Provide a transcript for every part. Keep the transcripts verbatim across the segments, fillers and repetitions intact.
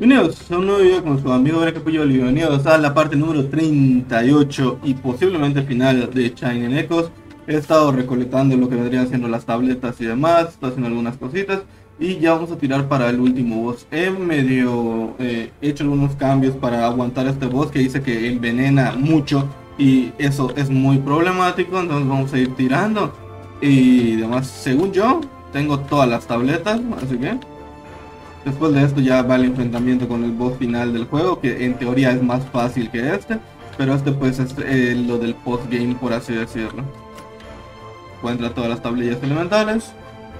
Bienvenidos a un nuevo video con su amigo Breca Puyol y bienvenidos a la parte número treinta y ocho y posiblemente final de Shining Echoes. He estado recolectando lo que vendrían siendo las tabletas y demás, estoy haciendo algunas cositas y ya vamos a tirar para el último boss. He medio eh, hecho algunos cambios para aguantar este boss que dice que envenena mucho y eso es muy problemático, entonces vamos a ir tirando y demás. Según yo, tengo todas las tabletas, así que... Después de esto ya va el enfrentamiento con el boss final del juego, que en teoría es más fácil que este, pero este pues es eh, lo del post-game, por así decirlo. Encuentra todas las tablillas elementales.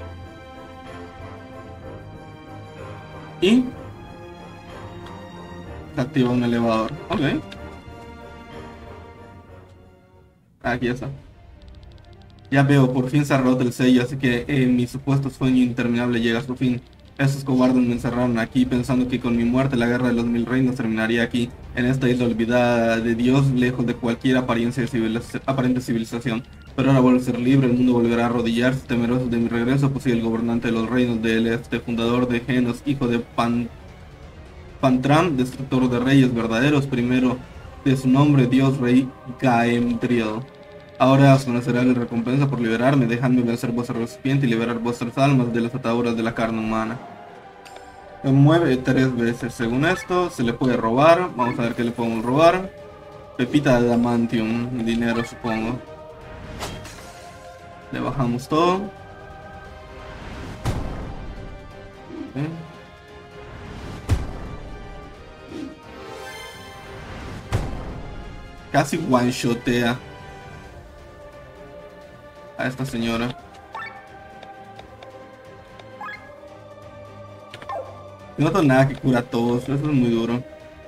Y se activa un elevador. Ok. Aquí está. Ya veo, por fin se ha roto el sello, así que eh, mi supuesto sueño interminable llega a su fin. Esos cobardes me encerraron aquí pensando que con mi muerte la guerra de los mil reinos terminaría aquí, en esta isla olvidada de Dios, lejos de cualquier apariencia de civiliz aparente civilización. Pero ahora vuelvo a ser libre, el mundo volverá a arrodillarse temeroso de mi regreso, pues soy el gobernante de los reinos del este, fundador de Genos, hijo de Pan Pantram, destructor de reyes verdaderos, primero de su nombre, Dios Rey Gaemdriel. Ahora os conocerá la recompensa por liberarme, dejadme vencer vuestra recipiente y liberar vuestras almas de las ataduras de la carne humana. Me mueve tres veces, según esto, se le puede robar, vamos a ver qué le podemos robar. Pepita de Adamantium, dinero supongo. Le bajamos todo. ¿Eh? Casi one-shotea a esta señora. No tengo nada que cura a todos, eso es muy duro.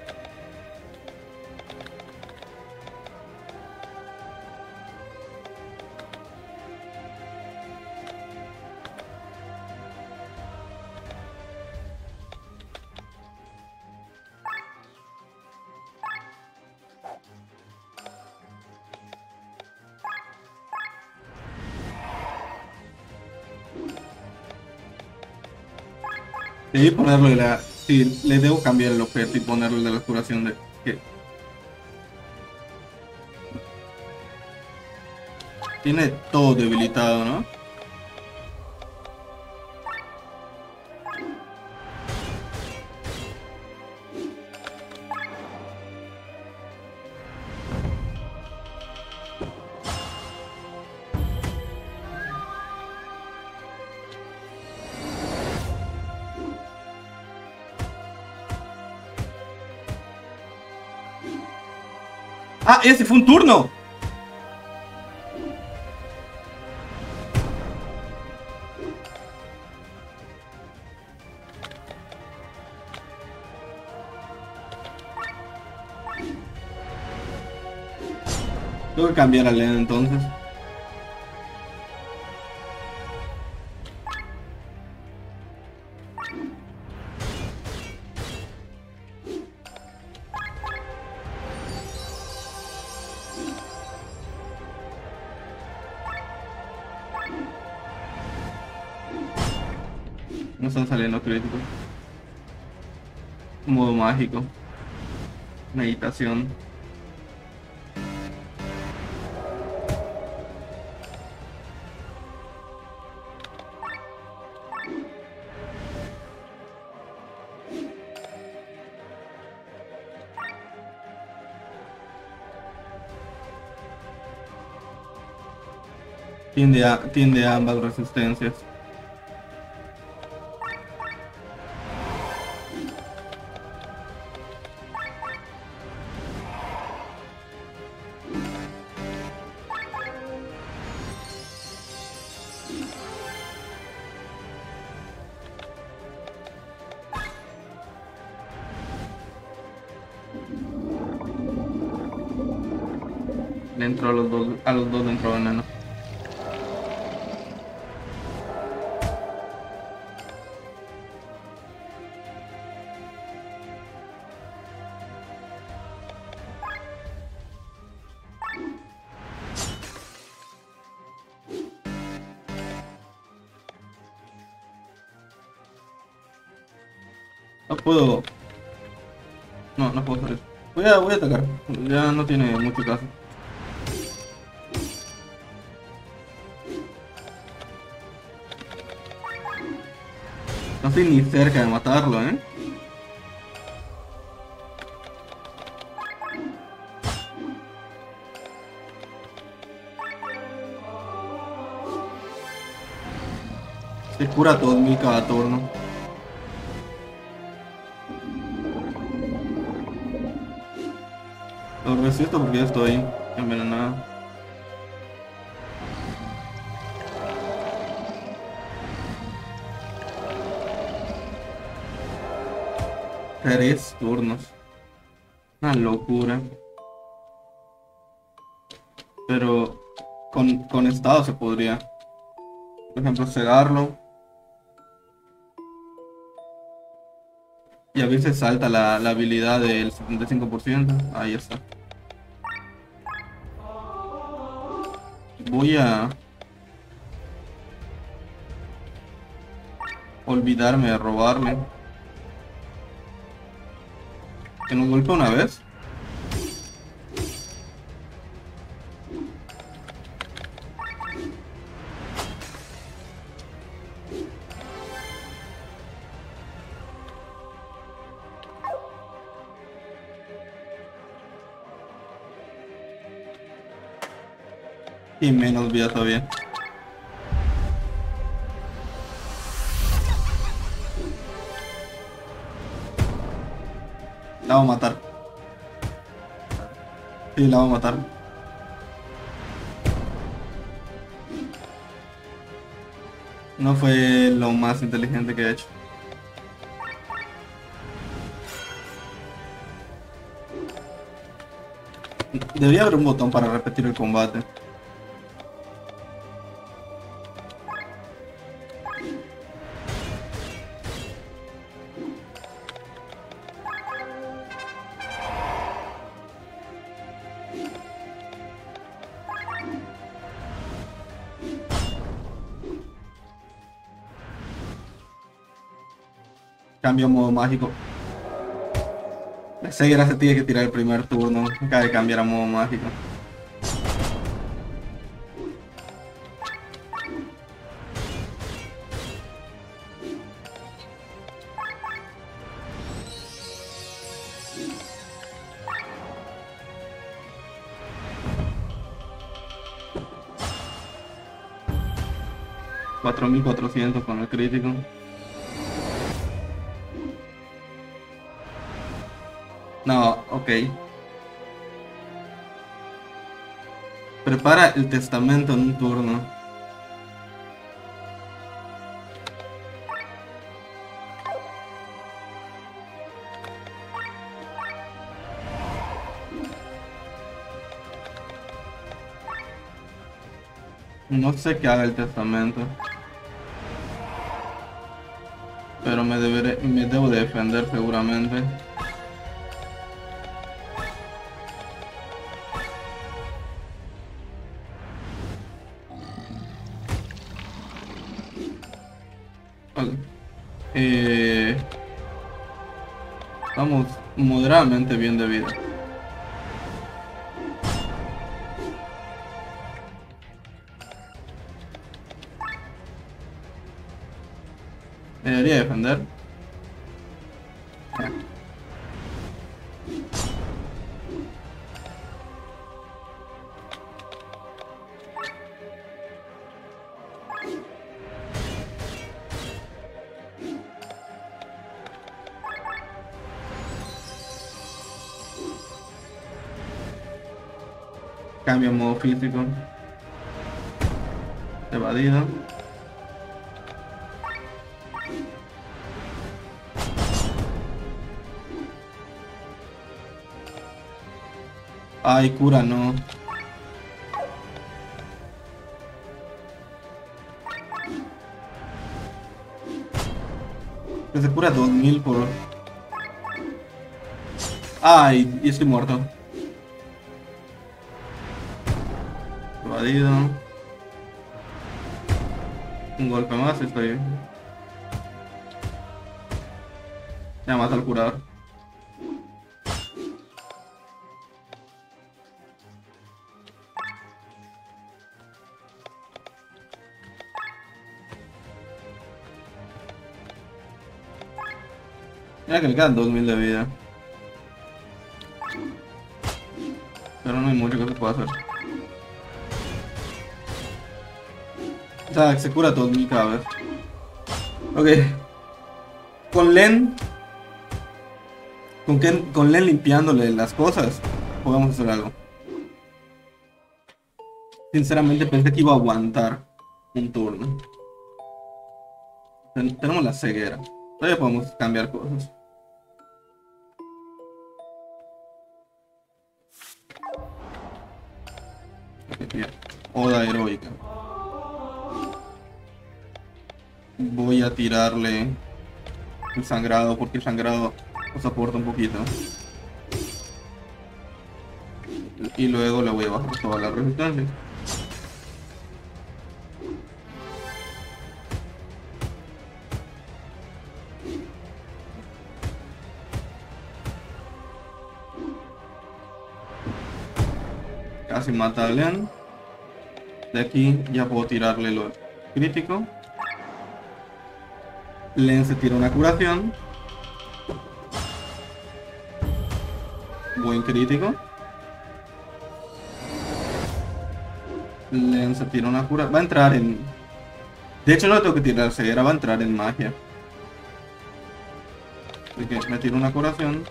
Debí ponerle la... Sí, le debo cambiar el objeto y ponerle de la curación de... que tiene todo debilitado, ¿no? ¡Ah! ¡Ese fue un turno! Tengo que cambiar a Len entonces. No están saliendo críticos. Modo mágico. Meditación. Tiende a, tiende a ambas resistencias. Le entró a los dos, a los dos le entró veneno. No puedo No, no puedo hacer eso. Voy a, voy a atacar. Ya no tiene mucho caso. No estoy ni cerca de matarlo, ¿eh? Se cura todo mil cada turno. Lo resisto porque ya estoy envenenado. Tres turnos. Una locura. Pero con, con estado se podría. Por ejemplo, cegarlo. Y a veces salta la, la habilidad del setenta y cinco por ciento. Ahí está. Voy a olvidarme de robarle. Que nos golpea una vez. Y menos vida todavía. La vamos a matar. Sí, la vamos a matar. No fue lo más inteligente que he hecho. Debería haber un botón para repetir el combate. Cambio a modo mágico. Seguirá se tiene que tirar el primer turno. Acaba de cambiar a modo mágico. cuatro mil cuatrocientos con el crítico. No, ok. Prepara el testamento en un turno. No sé qué haga el testamento. Pero me, deberé, me debo de defender seguramente. Vale. Eh, Vamos moderadamente bien de vida. Me debería defender. Cambio a modo físico. Evadido. Ay, cura no. Que se cura dos mil por... Ay, y estoy muerto. Evadido. Un golpe más y estoy... Ya mata al curador. Mira que le quedan dos mil de vida. Pero no hay mucho que se pueda hacer. O sea, se cura dos mil cada vez. Ok. Con Len... Con, Ken, con Len limpiándole las cosas, podemos hacer algo. Sinceramente pensé que iba a aguantar un turno. Ten, tenemos la ceguera. Todavía podemos cambiar cosas. Ok, bien. Oda heroica. Voy a tirarle el sangrado porque el sangrado nos aporta un poquito. Y luego le voy a bajar toda la resistencia. Casi mata a Len. De aquí ya puedo tirarle lo crítico. Len se tira una curación. Buen crítico. Len se tira una cura. Va a entrar en... De hecho no le tengo que tirar ceguera, va a entrar en magia. Así que me tiro una curación.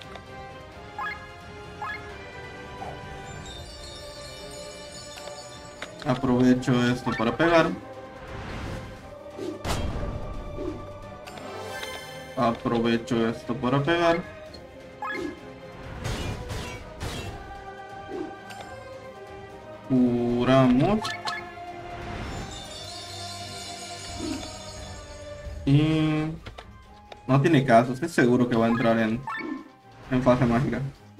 Aprovecho esto para pegar. Aprovecho esto para pegar. Curamos. Y... no tiene caso, estoy seguro que va a entrar en, en fase mágica.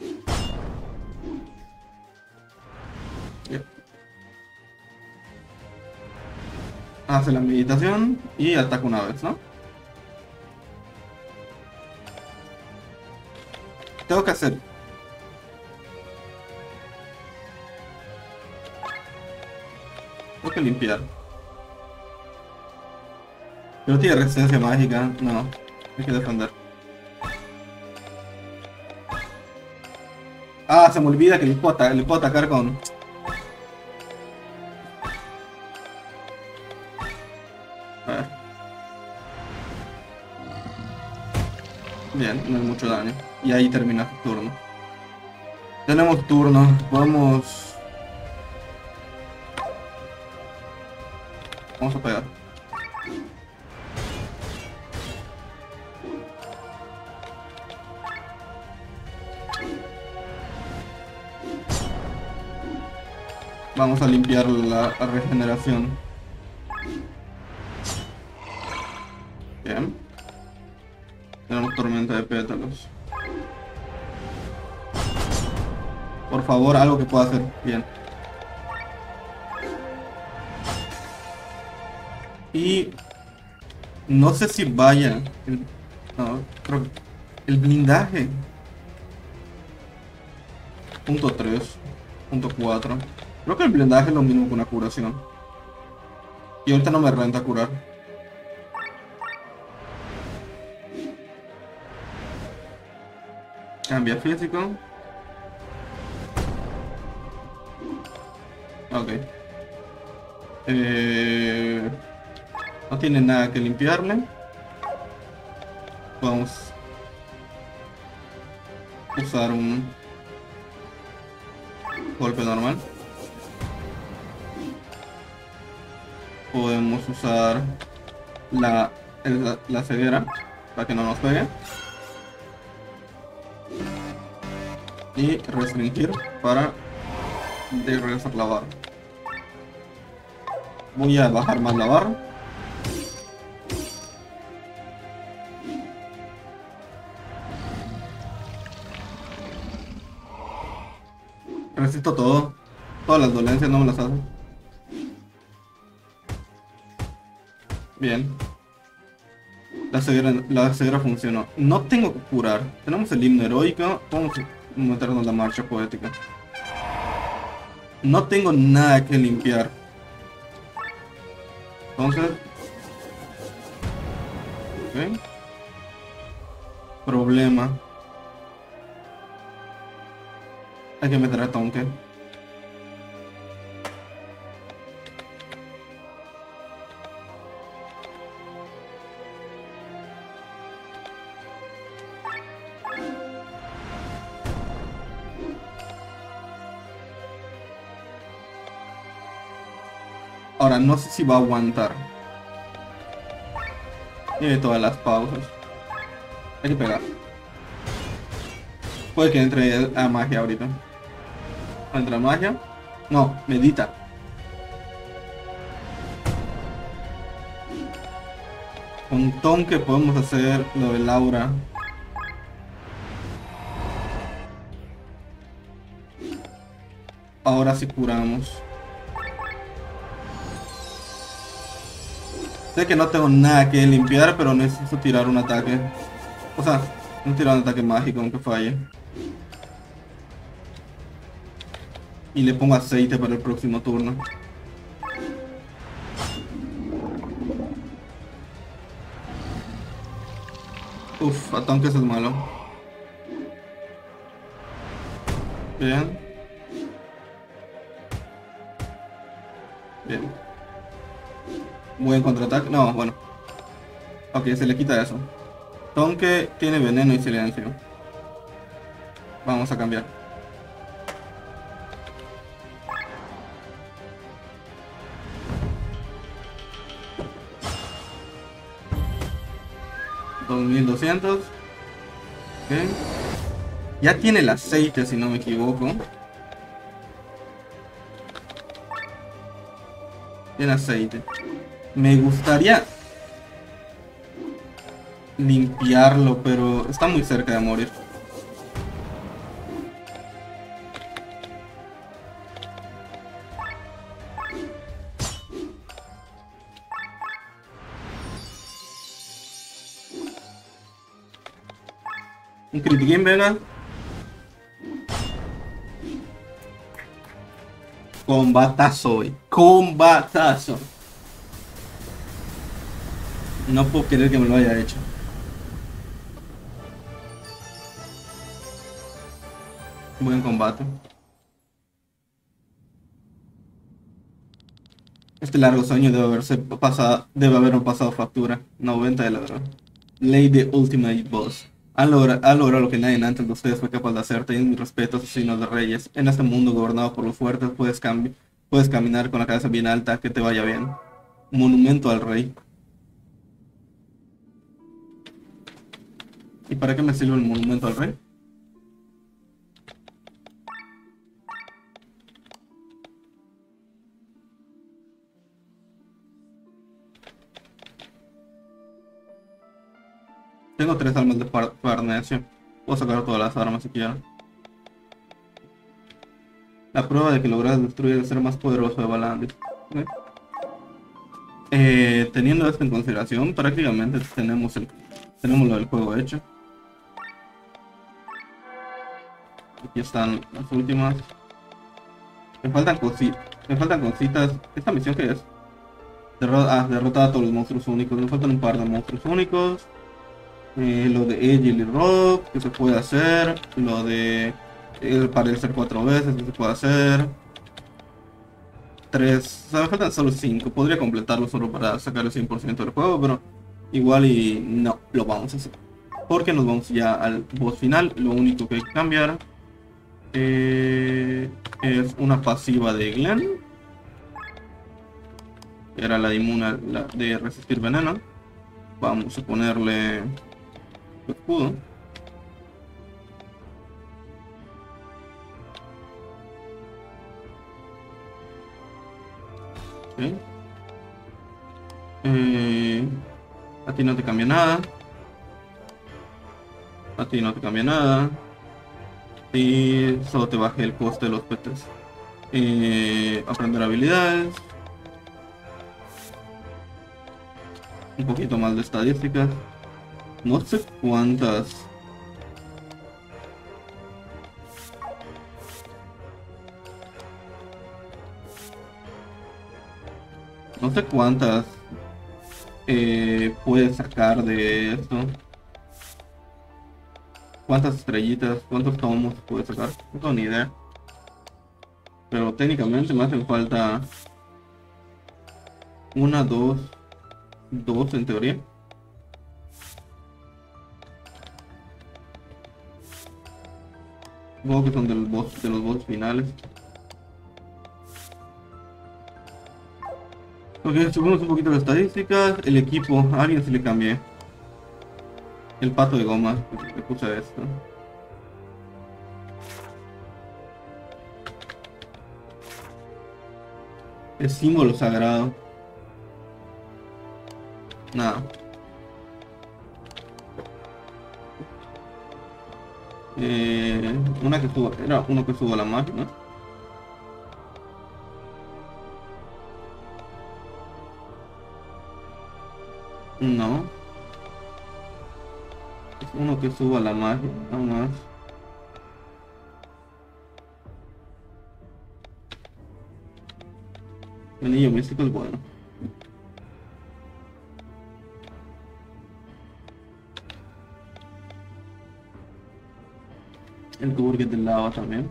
Yep. Hace la meditación y ataca una vez, ¿no? Tengo que hacer... Tengo que limpiar. Pero tiene resistencia mágica, no. Hay que defender. Ah, se me olvida que le puedo, ata le puedo atacar con... A ver. Bien, no hay mucho daño. Y ahí termina su turno. Tenemos turno, podemos... Vamos a pegar. Vamos a limpiar la regeneración. Bien. Tenemos tormenta de pétalos. Por favor, algo que pueda hacer. Bien. Y... no sé si vaya... El, no, creo que... El blindaje. Punto tres. Punto cuatro. Creo que el blindaje es lo mismo que una curación. Y ahorita no me renta curar. Cambia físico. Ok. Eh, no tiene nada que limpiarle. Vamos a usar un golpe normal. Podemos usar la, el, la ceguera para que no nos pegue. Y restringir para de regresar la barra. Voy a bajar más la barra. Resisto todo. Todas las dolencias no me las hacen. Bien. La ceguera, la ceguera funcionó. No tengo que curar. Tenemos el himno heroico. Vamos a meternos la marcha poética. No tengo nada que limpiar. Entonces... ok. Problema. Hay que meter a Tonke. Ahora, no sé si va a aguantar. Tiene todas las pausas. Hay que pegar. Puede que entre a magia ahorita. ¿Entra a magia? No, medita. Con Tonke podemos hacer lo de Laura. Ahora sí curamos. Sé que no tengo nada que limpiar, pero necesito tirar un ataque. O sea, no tirar un ataque mágico aunque falle. Y le pongo aceite para el próximo turno. Uf, Atonke es malo. Bien. Bien. Buen contraataque. No, bueno. Ok, se le quita eso. Tonke tiene veneno y silencio. Vamos a cambiar. dos mil doscientos. Ok. Ya tiene el aceite, si no me equivoco. Tiene aceite. Me gustaría limpiarlo, pero está muy cerca de morir. Un critiquín, venga. Combatazo hoy. Combatazo. No puedo creer que me lo haya hecho. Buen combate. Este largo sueño debe haberse pasado, debe haberme pasado factura. noventa de la verdad. Ley de Ultimate Boss. Ha logrado, ha logrado lo que nadie antes de ustedes fue capaz de hacer. Teniendo mi respeto, asesinos de reyes. En este mundo gobernado por los fuertes, puedes, cambi puedes caminar con la cabeza bien alta. Que te vaya bien. Monumento al rey. ¿Y para qué me sirve el monumento al rey? Tengo tres armas de farnecio. Puedo sacar todas las armas si quiero. La prueba de que logras destruir el ser más poderoso de Valandis. ¿Okay? Eh, teniendo esto en consideración, prácticamente tenemos el tenemos lo del juego hecho. Aquí están las últimas. Me faltan cositas. Me faltan cositas. ¿Esta misión qué es? Derro ah, derrotar a todos los monstruos únicos. Me faltan un par de monstruos únicos. Eh, lo de Egil y Rock, que se puede hacer. Lo de el parecer cuatro veces, que se puede hacer. Tres, o sea, me faltan solo cinco. Podría completarlo solo para sacar el cien por ciento del juego, pero igual y no lo vamos a hacer. Porque nos vamos ya al boss final. Lo único que hay que cambiar eh, es una pasiva de Glenn. Que era la inmune la de resistir veneno. Vamos a ponerle escudo. Okay. Eh, a ti no te cambia nada. A ti no te cambia nada. Y solo te baje el coste de los P Ts. Eh, aprender habilidades. Un poquito más de estadísticas. No sé cuántas. No sé cuántas eh, puedes sacar de esto. cuántas estrellitas, cuántos tomos puede sacar. No tengo ni idea. Pero técnicamente me hacen falta una, dos, dos en teoría. Supongo que son del boss, de los boss finales. Ok, subimos un poquito las estadísticas. El equipo, a alguien se le cambié. El pato de goma, le puse esto. El símbolo sagrado. Nada. Eh, una que subo, era uno que subo a la máquina. No. Es uno que subo a la magia, nada más. El anillo místico es bueno. El burger de lava también.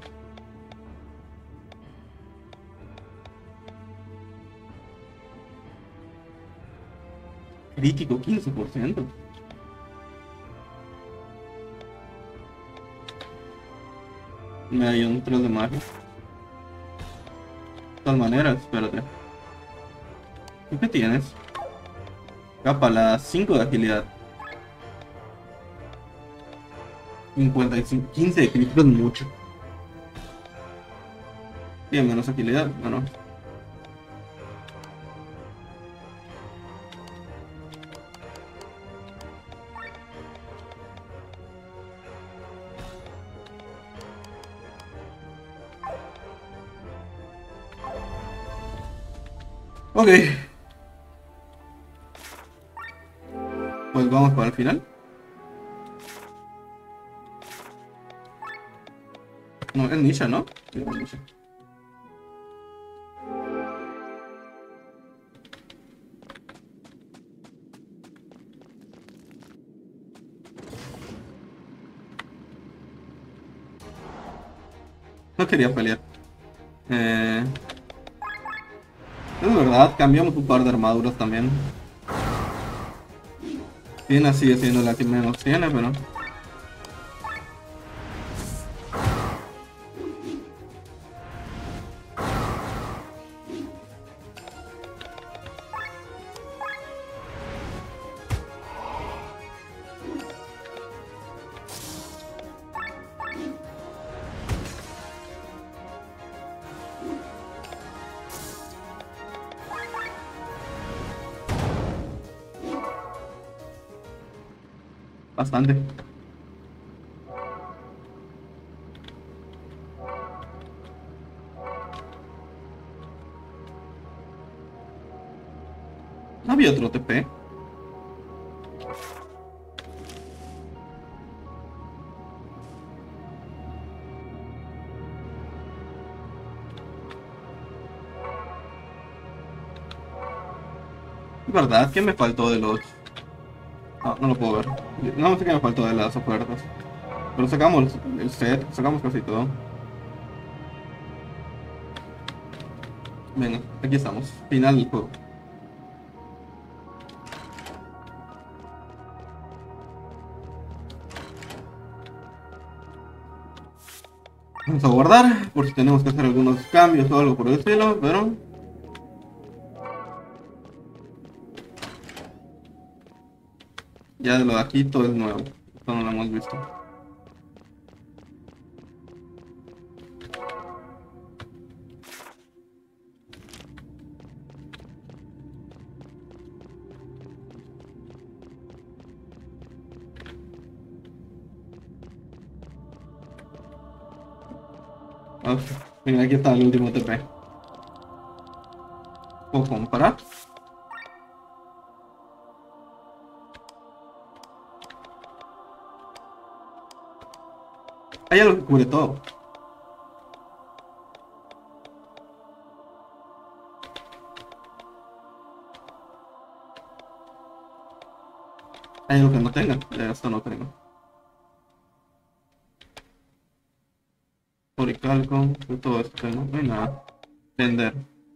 Crítico quince por ciento. Me dio un tres de magia. De todas maneras, espérate. ¿Tú qué tienes? Capa, la cinco de agilidad. cincuenta y cinco, quince de crítico es mucho. Tiene menos agilidad, bueno. Ok. Pues vamos para el final. No, es Nisha, ¿no? Sí, es Nisha. No quería pelear. Eh... Es verdad, cambiamos un par de armaduras también. Tina sigue siendo la que menos tiene, pero... Bastante. ¿No había otro T P? Es verdad, ¿qué me faltó de los...? No, no lo puedo ver. No sé qué me faltó de las ofertas. Pero sacamos el set, sacamos casi todo. Venga, aquí estamos. Final del juego. Vamos a guardar por si tenemos que hacer algunos cambios o algo por el estilo, pero... Ya de lo de aquí todo es nuevo. Esto no lo hemos visto. Ok, venga, aquí está el último T P. ¿Puedo comparar? Hay algo que cubre todo. Hay algo que no tenga. Ya esto no tengo. calco, de todo esto, ¿no? No hay nada. Vender.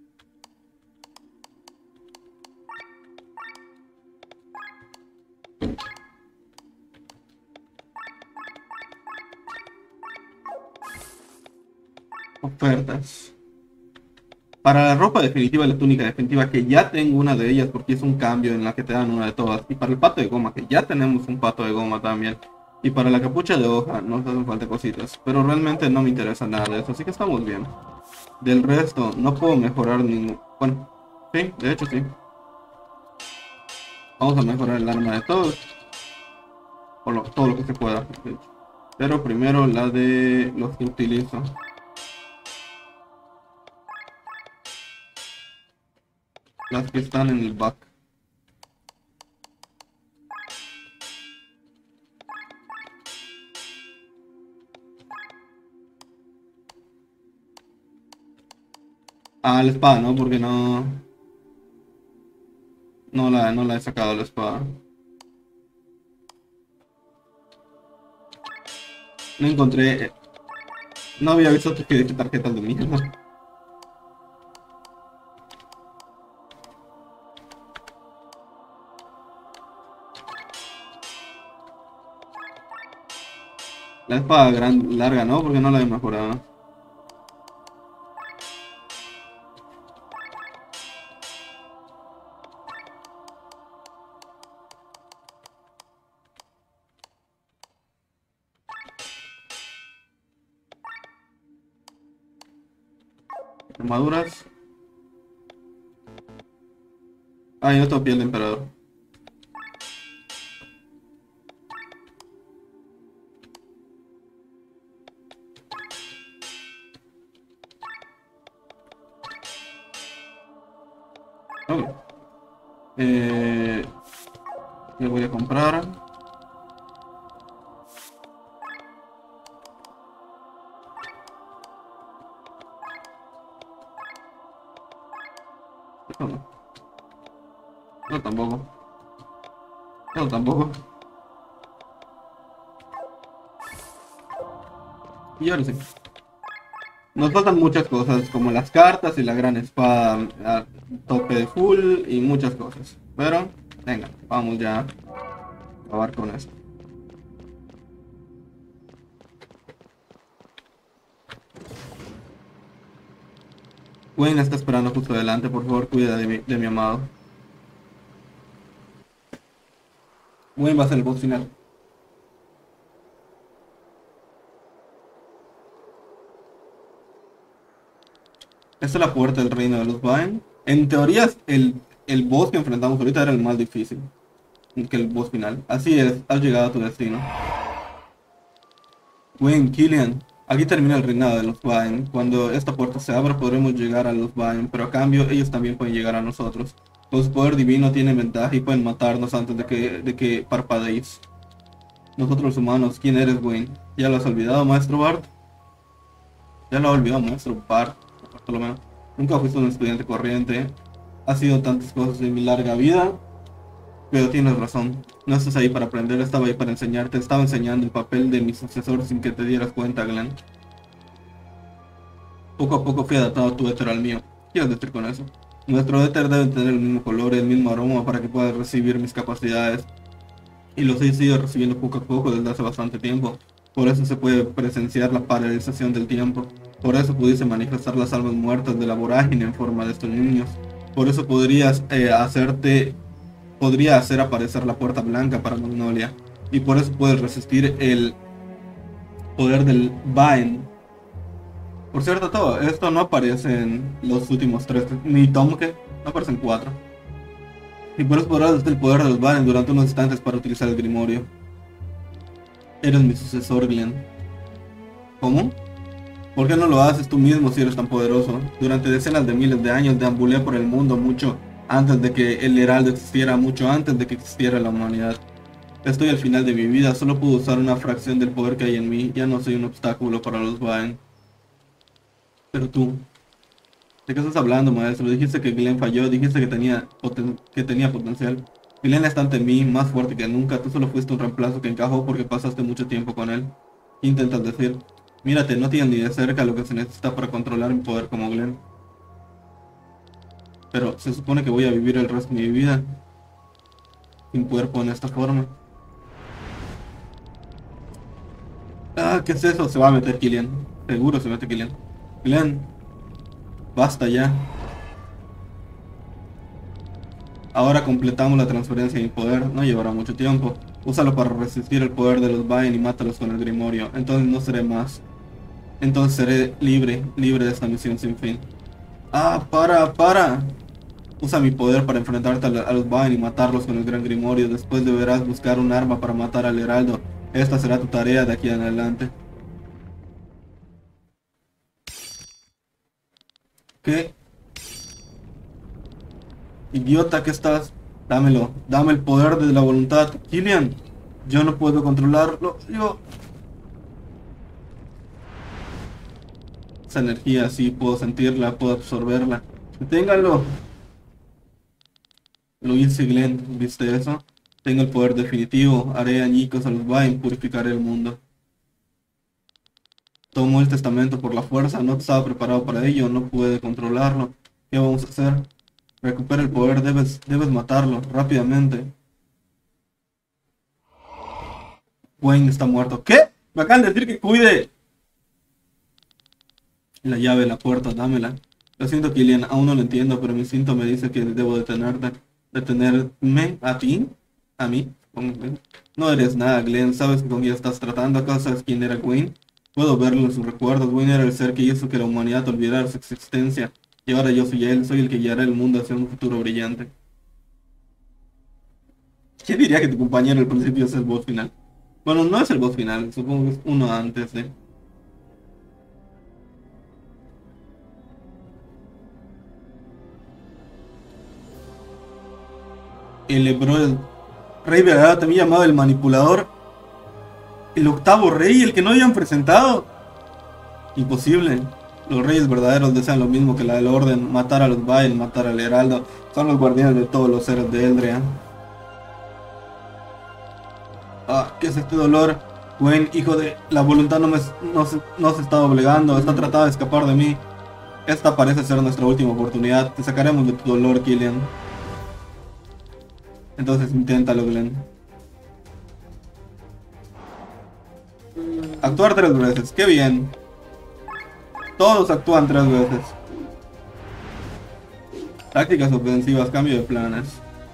Ofertas. Para la ropa definitiva y la túnica definitiva, que ya tengo una de ellas porque es un cambio en la que te dan una de todas. Y para el pato de goma, que ya tenemos un pato de goma también. Y para la capucha de hoja nos hacen falta cositas. Pero realmente no me interesa nada de eso, así que estamos bien. Del resto, no puedo mejorar ningún... Bueno, sí, de hecho sí. Vamos a mejorar el arma de todos. O lo, todo lo que se pueda, de hecho. Pero primero la de los que utilizo. Las que están en el back. Ah, la espada, ¿no? Porque no... No la, no la he sacado la espada. No encontré... No había visto que dije tarjetas de mierda. La espada gran, larga, ¿no? Porque no la he mejorado. Armaduras. Ah, yo tengo piel de emperador. Ok. Eh, le voy a comprar. No, no. No, tampoco. No, tampoco. Y ahora sí. Nos faltan muchas cosas, como las cartas y la gran espada a tope de full y muchas cosas. Pero, venga, vamos ya a acabar con esto. Wayne está esperando justo adelante, por favor, cuida de mi, de mi amado. Wayne va a ser el boss final. Esta es la puerta del reino de los Vine. En teoría, el, el boss que enfrentamos ahorita era el más difícil que el boss final. Así es, has llegado a tu destino. Wayne, Killian, aquí termina el reinado de los Vine. Cuando esta puerta se abra podremos llegar a los Vine, pero a cambio ellos también pueden llegar a nosotros. Con su poder divino tienen ventaja y pueden matarnos antes de que, de que parpadeéis. Nosotros los humanos, ¿quién eres, Wayne? ¿Ya lo has olvidado, maestro Bart? Ya lo he olvidado, maestro Bart, por lo menos. Nunca fuiste un estudiante corriente. Ha sido tantas cosas en mi larga vida. Pero tienes razón. No estás ahí para aprender, estaba ahí para enseñarte. Estaba enseñando el papel de mi sucesor sin que te dieras cuenta, Glenn. Poco a poco fui adaptado a tu éter al mío. ¿Qué quieres decir con eso? Nuestro éter debe tener el mismo color y el mismo aroma para que puedas recibir mis capacidades. Y los he ido recibiendo poco a poco desde hace bastante tiempo. Por eso se puede presenciar la paralización del tiempo. Por eso pudiste manifestar las almas muertas de la vorágine en forma de estos niños. Por eso podrías eh, hacerte... Podría hacer aparecer la puerta blanca para Magnolia. Y por eso puedes resistir el poder del Vine. Por cierto, todo esto no aparece en los últimos tres, ni Tomke, no aparecen cuatro. Y por eso podrás resistir el poder de los Vine durante unos instantes para utilizar el Grimorio. Eres mi sucesor, Glenn. ¿Cómo? ¿Por qué no lo haces tú mismo si eres tan poderoso? Durante decenas de miles de años deambulé por el mundo mucho antes de que el Heraldo existiera, mucho antes de que existiera la humanidad. Estoy al final de mi vida, solo puedo usar una fracción del poder que hay en mí, ya no soy un obstáculo para los Vine. Pero tú, ¿de qué estás hablando, maestro? Dijiste que Glenn falló, dijiste que tenía, poten que tenía potencial. Glenn está ante mí, más fuerte que nunca, tú solo fuiste un reemplazo que encajó porque pasaste mucho tiempo con él. ¿Qué intentas decir? Mírate, no tienes ni de cerca lo que se necesita para controlar un poder como Glenn. Pero se supone que voy a vivir el resto de mi vida sin cuerpo en esta forma. Ah, ¿qué es eso? Se va a meter Killian. Seguro se mete Killian. Glenn, basta ya. Ahora completamos la transferencia de mi poder. No llevará mucho tiempo. Úsalo para resistir el poder de los Vayne y mátalos con el Grimorio. Entonces no seré más. Entonces seré libre, libre de esta misión sin fin. Ah, para, para. Usa mi poder para enfrentarte a, la- a los Vayne y matarlos con el Gran Grimorio. Después deberás buscar un arma para matar al Heraldo. Esta será tu tarea de aquí en adelante. ¿Qué? Idiota que estás. Dámelo. Dame el poder de la voluntad. Killian. Yo no puedo controlarlo. Yo... Esa energía sí puedo sentirla, puedo absorberla. Deténganlo. Lo hice, Glenn. ¿Viste eso? Tengo el poder definitivo. Haré añicos a los Vayne. Purificaré el mundo. Tomó el testamento por la fuerza. No estaba preparado para ello. No pude controlarlo. ¿Qué vamos a hacer? Recupera el poder. Debes, debes matarlo. Rápidamente. Wayne está muerto. ¿Qué? Me acaban de decir que cuide. La llave de la puerta, dámela. Lo siento, Killian, aún no lo entiendo, pero mi instinto me dice que debo detenerte. ¿Detenerme? ¿A ti? ¿A mí? No eres nada, Glenn. ¿Sabes con quién estás tratando? ¿Acaso sabes quién era Wayne? Puedo verlo en sus recuerdos. Wayne era el ser que hizo que la humanidad olvidara su existencia. Y ahora yo soy él. Soy el que guiará el mundo hacia un futuro brillante. ¿Quién diría que tu compañero al principio es el boss final? Bueno, no es el boss final. Supongo que es uno antes de... El Ebro, el rey verdadero, también llamado el manipulador. El octavo rey, el que no habían presentado. Imposible. Los reyes verdaderos desean lo mismo que la del orden. Matar a los Vayne, matar al Heraldo. Son los guardianes de todos los seres de Eldria. Ah, ¿qué es este dolor? Wayne, hijo de... La voluntad no, me, no, se, no se está doblegando. Está tratando de escapar de mí. Esta parece ser nuestra última oportunidad. Te sacaremos de tu dolor, Killian. Entonces inténtalo, Glenn. Actuar tres veces, qué bien. Todos actúan tres veces. Tácticas ofensivas, cambio de planes.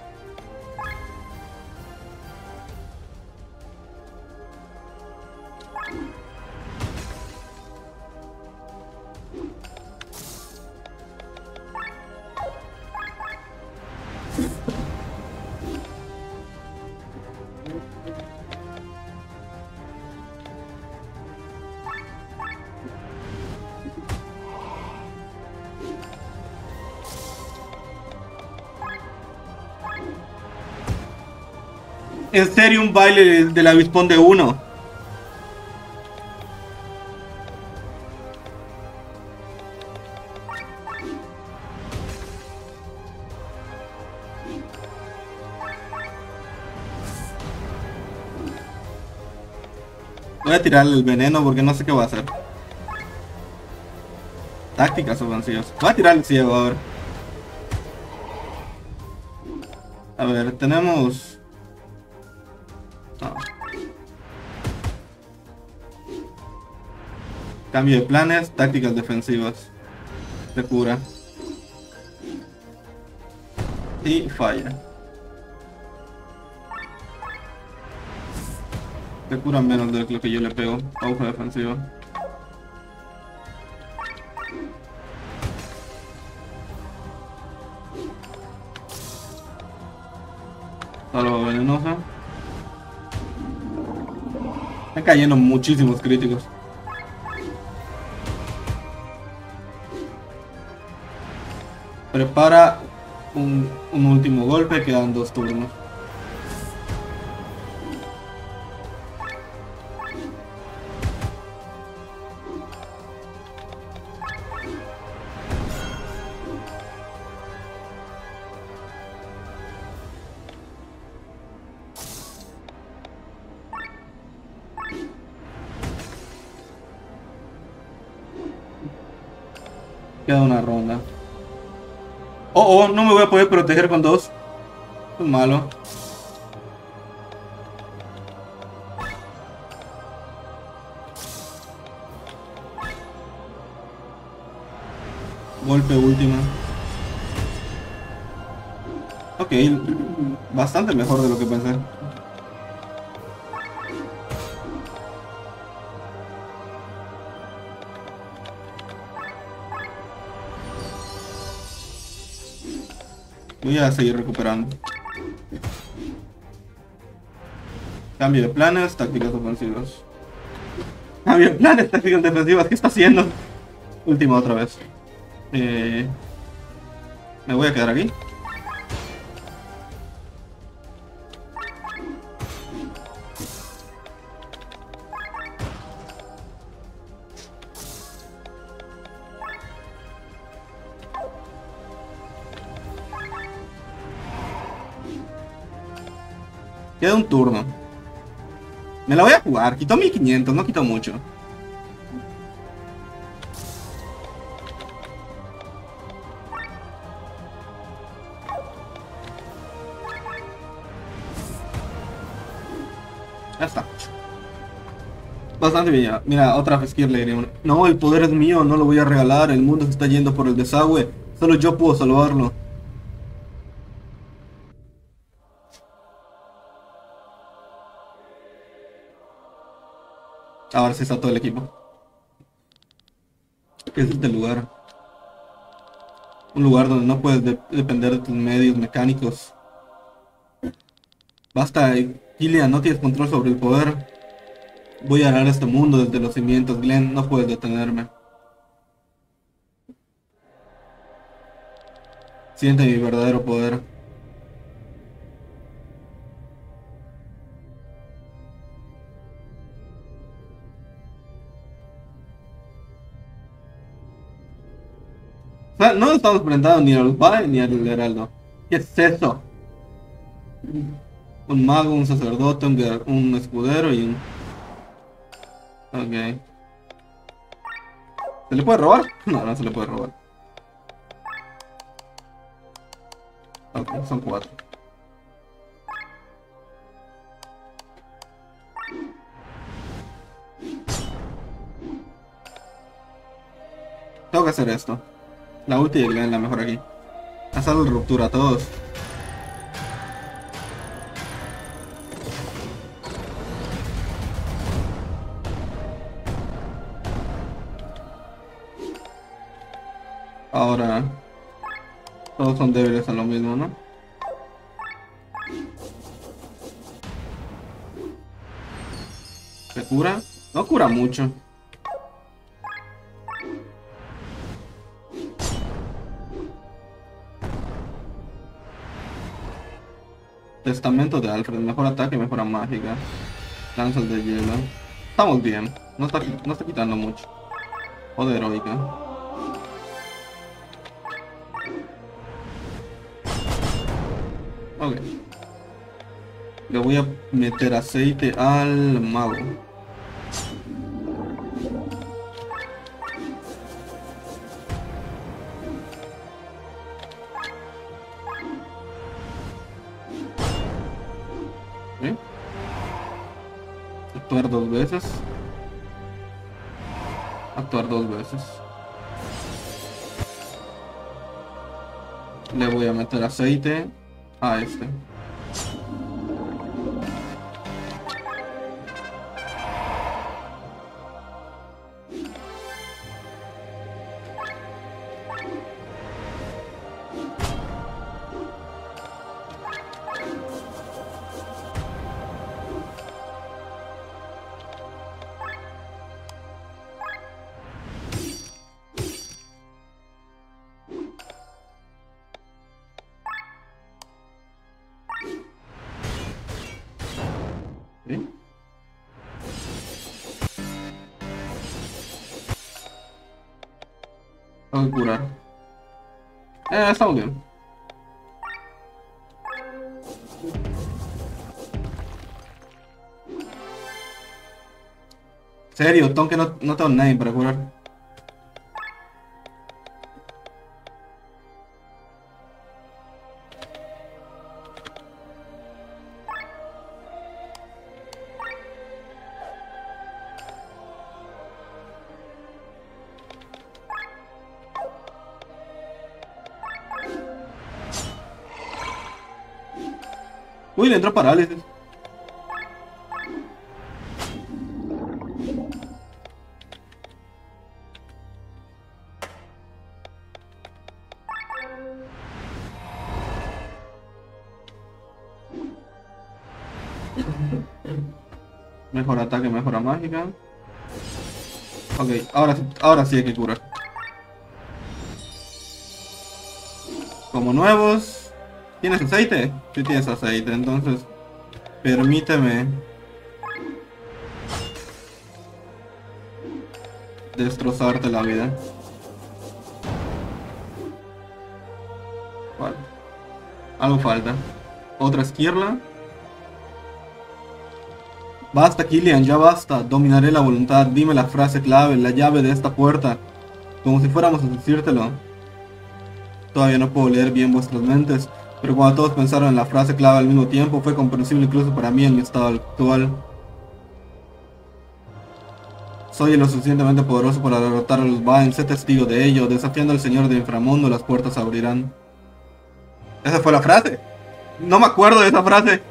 En serio, un baile del avispón de uno. Voy a tirarle el veneno porque no sé qué va a hacer. Tácticas ofensivas. Voy a tirar el ciego, a ver. A ver, tenemos... No. Cambio de planes, tácticas defensivas. Se cura. Y falla. Se cura menos de lo que yo le pego. Auge defensiva. Salva venenosa. Están cayendo muchísimos críticos. Prepara un, un último golpe, quedan dos turnos. queda una ronda. Oh, oh, no me voy a poder proteger con dos. Es malo. Golpe última. Ok, bastante mejor de lo que pensé. Voy a seguir recuperando. Cambio de planes, tácticas ofensivas. Cambio de planes, tácticas defensivas. ¿Qué está haciendo? Última otra vez. Eh, me voy a quedar aquí. Queda un turno. Me la voy a jugar. Quitó mil quinientos, no quitó mucho. Ya está. Bastante bien ya. Mira, otra Feskir le diría. No, el poder es mío, no lo voy a regalar. El mundo se está yendo por el desagüe. Solo yo puedo salvarlo. Ahora sí está todo el equipo. ¿Qué es este lugar? Un lugar donde no puedes de- depender de tus medios mecánicos. Basta, Killian, no tienes control sobre el poder. Voy a arar este mundo desde los cimientos, Glenn, no puedes detenerme. Siente mi verdadero poder. O sea, no estamos enfrentando ni a los Vae ni al Heraldo. ¿Qué es eso? Un mago, un sacerdote, un, guer- un escudero y un... Ok. ¿Se le puede robar? No, no se le puede robar. Ok, son cuatro. Tengo que hacer esto. La ulti de Glenn, la mejor aquí. Hacer la ruptura a todos. Ahora... Todos son débiles a lo mismo, ¿no? ¿Se cura? No cura mucho. Testamento de Alfred, mejor ataque, mejora mágica. Lanzas de hielo. Estamos bien. No está, no está quitando mucho. Joder, heroica. Ok. Le voy a meter aceite al mago. ¿Sí? Actuar dos veces. Actuar dos veces. Le voy a meter aceite a este. ¿Sí? Tengo que curar. Eh, estamos bien. Serio, Tom, que no, no tengo nadie para curar. Uy, le entró parálisis. Mejor ataque, mejora mágica. Ok, ahora, sí- ahora sí hay que curar. Como nuevos. ¿Tienes aceite? Sí tienes aceite, entonces permíteme destrozarte la vida. Vale. Algo falta. Otra esquirla. Basta, Killian, ya basta. Dominaré la voluntad. Dime la frase clave, la llave de esta puerta. Como si fuéramos a decírtelo. Todavía no puedo leer bien vuestras mentes, pero cuando todos pensaron en la frase clave al mismo tiempo, fue comprensible incluso para mí en mi estado actual. Soy lo suficientemente poderoso para derrotar a los Vine, sé testigo de ello. Desafiando al señor de inframundo, las puertas se abrirán. Esa fue la frase. No me acuerdo de esa frase.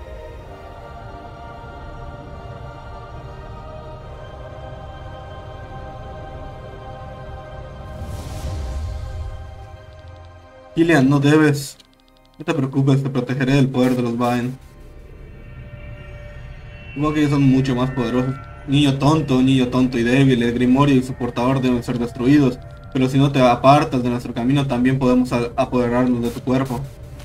Killian, no debes. No te preocupes, te protegeré del poder de los Vine. Supongo que ellos son mucho más poderosos. Niño tonto, niño tonto y débil, el Grimorio y su portador deben ser destruidos. Pero si no te apartas de nuestro camino, también podemos a- apoderarnos de tu cuerpo.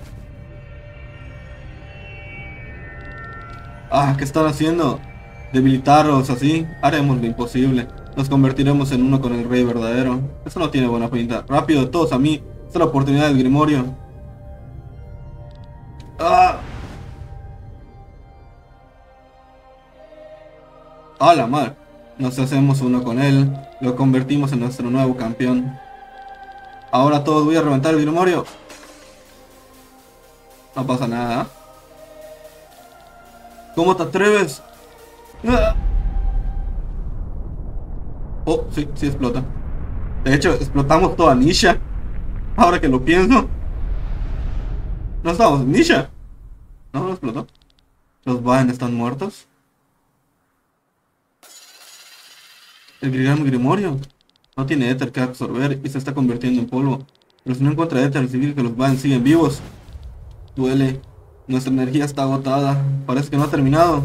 Ah, ¿qué están haciendo? Debilitarlos así, haremos lo imposible. Nos convertiremos en uno con el rey verdadero. Eso no tiene buena pinta. Rápido, todos a mí. Esta es la oportunidad del Grimorio. ¡Ah! ¡Ah, la madre! Nos hacemos uno con él. Lo convertimos en nuestro nuevo campeón. Ahora todos voy a reventar el Grimorio. No pasa nada. ¿Cómo te atreves? ¡Ah! Oh, sí, sí explota. De hecho, explotamos toda Nisha. Ahora que lo pienso. No estamos en Nisha. No, no explotó. ¿Los Vine están muertos? El Gran Grimorio no tiene éter que absorber y se está convirtiendo en polvo. Pero si no encuentra éter, significa que los Vine siguen vivos. Duele. Nuestra energía está agotada. Parece que no ha terminado.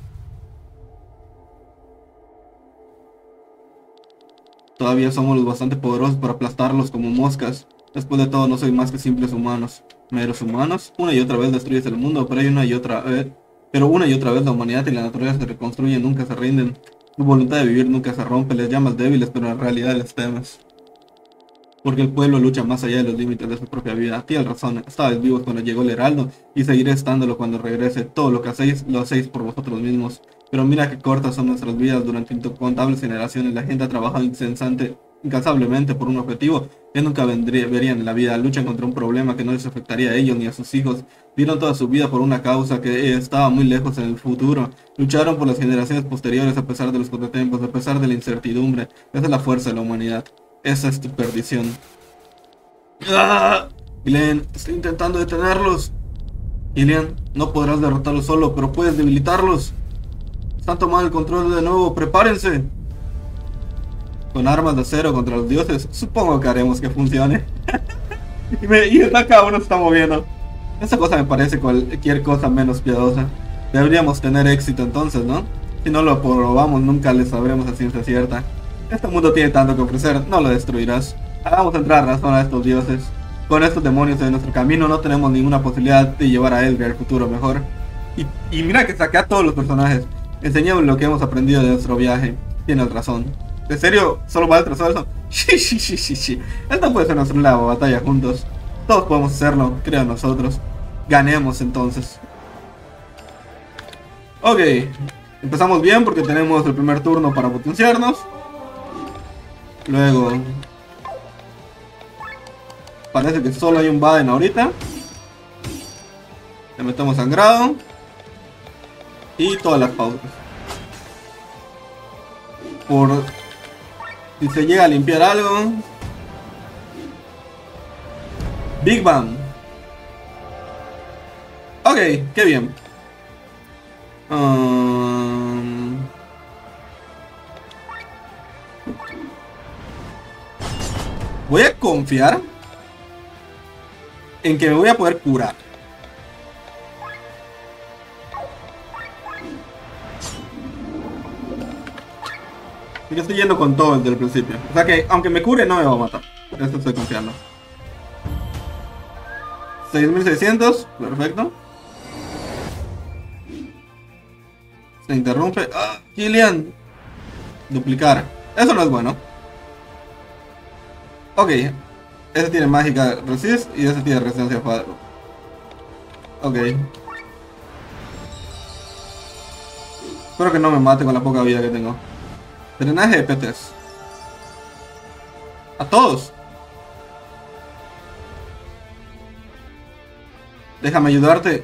Todavía somos los bastante poderosos para aplastarlos como moscas. Después de todo, no soy más que simples humanos. Meros humanos. Una y otra vez destruyes el mundo, pero hay una y otra vez. Pero una y otra vez la humanidad y la naturaleza se reconstruyen, nunca se rinden. Tu voluntad de vivir nunca se rompe, les llamas débiles, pero en realidad les temes. Porque el pueblo lucha más allá de los límites de su propia vida. Tienes razón, estabais vivos cuando llegó el heraldo y seguiré estándolo cuando regrese. Todo lo que hacéis, lo hacéis por vosotros mismos. Pero mira qué cortas son nuestras vidas. Durante incontables generaciones la gente ha trabajado incesante, incansablemente por un objetivo que nunca vendría, verían en la vida. Luchan contra un problema que no les afectaría a ellos ni a sus hijos. Dieron toda su vida por una causa que estaba muy lejos en el futuro. Lucharon por las generaciones posteriores a pesar de los contratiempos, a pesar de la incertidumbre. Esa es la fuerza de la humanidad. Esa es tu perdición. ¡Ah! Glenn, estoy intentando detenerlos. Killian, no podrás derrotarlos solo, pero puedes debilitarlos. Están tomando el control de nuevo, prepárense. Con armas de acero contra los dioses, supongo que haremos que funcione. y, me, y acá uno se está moviendo. Esa cosa me parece cualquier cosa menos piadosa. Deberíamos tener éxito entonces, ¿no? Si no lo probamos, nunca le sabremos a ciencia cierta. Este mundo tiene tanto que ofrecer, no lo destruirás. Hagamos entrar razón a estos dioses. Con estos demonios en nuestro camino no tenemos ninguna posibilidad de llevar a Edgar al futuro mejor. Y, y mira que saqué a todos los personajes. Enseñemos lo que hemos aprendido de nuestro viaje. Tienes razón. ¿En serio? ¿Solo va a destrozar eso? Sí, sí, sí, sí, sí. Esta puede ser nuestra nueva batalla juntos. Todos podemos hacerlo, creo en nosotros. Ganemos entonces. Ok. Empezamos bien porque tenemos el primer turno para potenciarnos. Luego parece que solo hay un Baden ahorita. Le metemos sangrado. Y todas las pausas. Por si se llega a limpiar algo. Big Bang. Ok, Ok, qué bien. Um... Voy a confiar en que me voy a poder curar. Yo estoy yendo con todo desde el principio. O sea que, aunque me cure, no me va a matar. Eso estoy confiando. seis mil seiscientos. Perfecto. Se interrumpe. ¡Ah! Killian. Duplicar. Eso no es bueno. Ok. Ese tiene mágica resist y ese tiene resistencia a... Ok. Espero que no me mate con la poca vida que tengo. Drenaje de P Ts. A todos. Déjame ayudarte.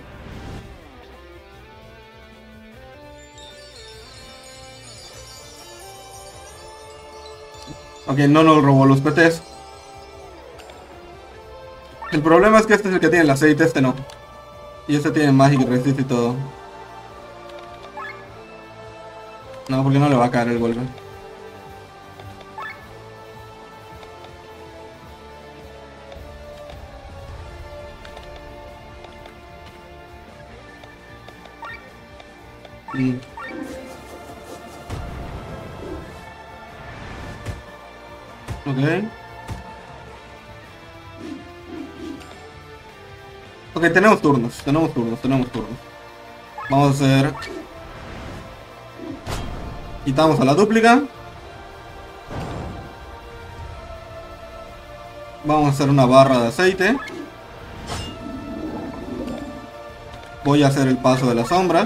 Ok, no nos robó los P Ts. El problema es que este es el que tiene el aceite, este no. Y este tiene Magic Resist y todo. No, porque no le va a caer el golpe. Mm. Ok. Ok, tenemos turnos, tenemos turnos, tenemos turnos. Vamos a hacer... Quitamos a la dúplica. Vamos a hacer una barra de aceite. Voy a hacer el paso de las sombras.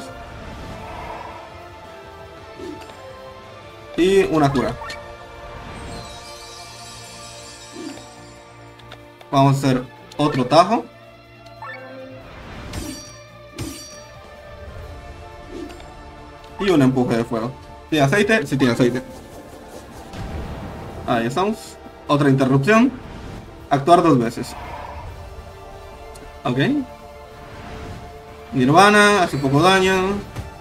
Y una cura. Vamos a hacer otro tajo. Y un empuje de fuego. ¿Tiene aceite? Sí tiene aceite. Ahí estamos. Otra interrupción. Actuar dos veces. Ok. Nirvana, hace poco daño.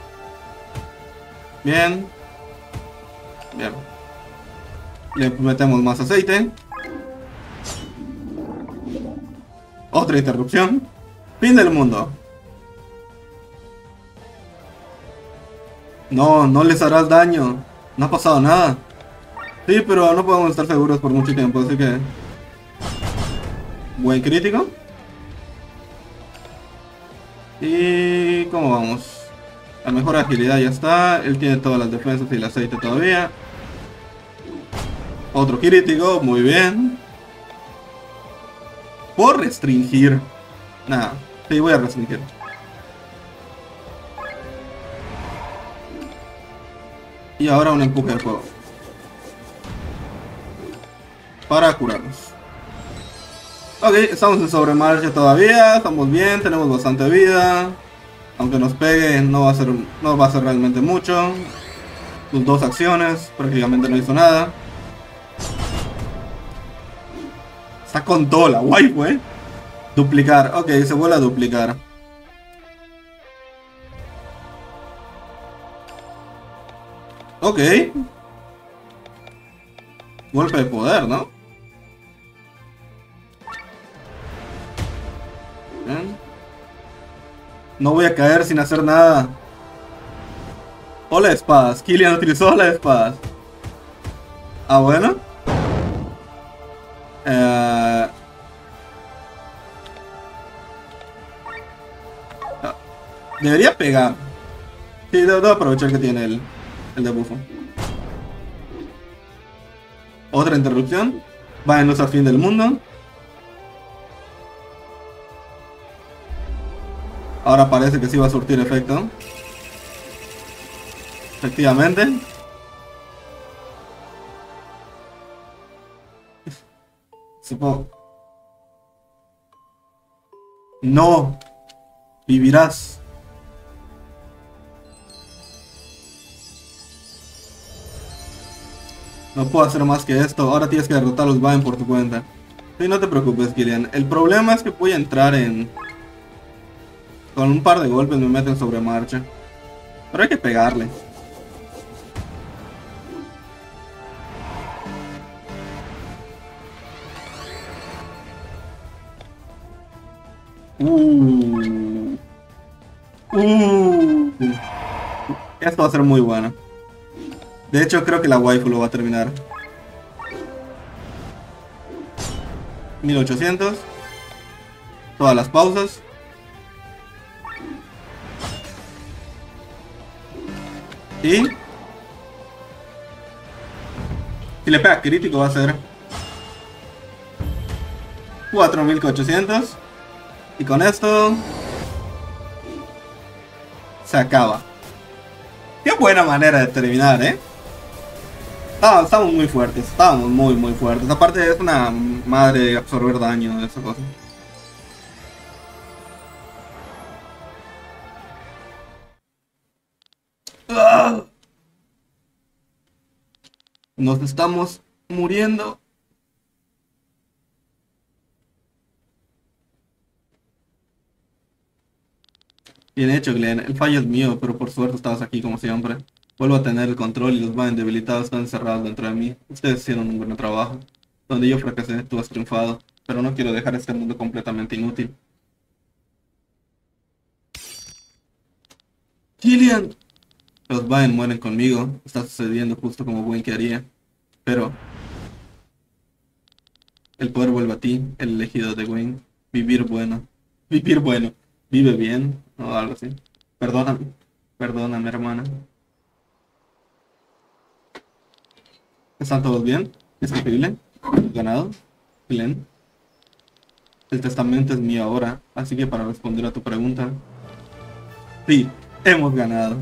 Bien. Bien. Le metemos más aceite. Otra interrupción. Fin del mundo. No, no les harás daño. No ha pasado nada. Sí, pero no podemos estar seguros por mucho tiempo, así que... Buen crítico. Y... ¿cómo vamos? La mejor agilidad ya está. Él tiene todas las defensas y el aceite todavía. Otro crítico, muy bien. ¿Puedo restringir? Nada, sí, voy a restringir. Y ahora un empuje de fuego. Para curarnos. Ok, estamos en sobremarcha todavía. Estamos bien, tenemos bastante vida. Aunque nos pegue, no va a ser, no va a ser realmente mucho. Sus dos acciones, prácticamente no hizo nada. Está con todo la waifu, eh. Duplicar, ok, se vuelve a duplicar. Ok. Golpe de poder, ¿no? Bien. No voy a caer sin hacer nada. Ola de espadas. Killian utilizó ola de espadas. Ah, bueno. Eh... Debería pegar. Sí, debo, debo aprovechar que tiene el, el debuffo. Otra interrupción. Va en al fin del mundo. Ahora parece que sí va a surtir efecto. Efectivamente. Supongo. No. Vivirás. No puedo hacer más que esto. Ahora tienes que derrotar a los Vayne por tu cuenta. Sí, no te preocupes, Killian. El problema es que voy a entrar en... Con un par de golpes me meten sobre marcha. Pero hay que pegarle. Uh. Uh. Esto va a ser muy bueno. De hecho, creo que la waifu lo va a terminar. mil ochocientos. Todas las pausas. Y... si le pega crítico va a ser cuatro mil ochocientos. Y con esto... se acaba. Qué buena manera de terminar, ¿eh? Ah, estamos muy fuertes, estábamos muy muy fuertes. Aparte es una madre de absorber daño de esa cosa. ¡Ah! Nos estamos muriendo. Bien hecho, Glenn. El fallo es mío, pero por suerte estabas aquí como siempre. Vuelvo a tener el control y los Vayne debilitados están encerrados dentro de mí. Ustedes hicieron un buen trabajo. Donde yo fracasé, tú has triunfado. Pero no quiero dejar este mundo completamente inútil. ¡Killian! Los Vayne mueren conmigo. Está sucediendo justo como Gwen quería. Pero... el poder vuelve a ti, el elegido de Gwen. Vivir bueno. Vivir bueno. Vive bien. O algo así. Perdóname. Perdóname, hermana. ¿Están todos bien? ¿Es increíble? ¿Ganado? Glenn. El testamento es mío ahora, así que para responder a tu pregunta... sí, hemos ganado.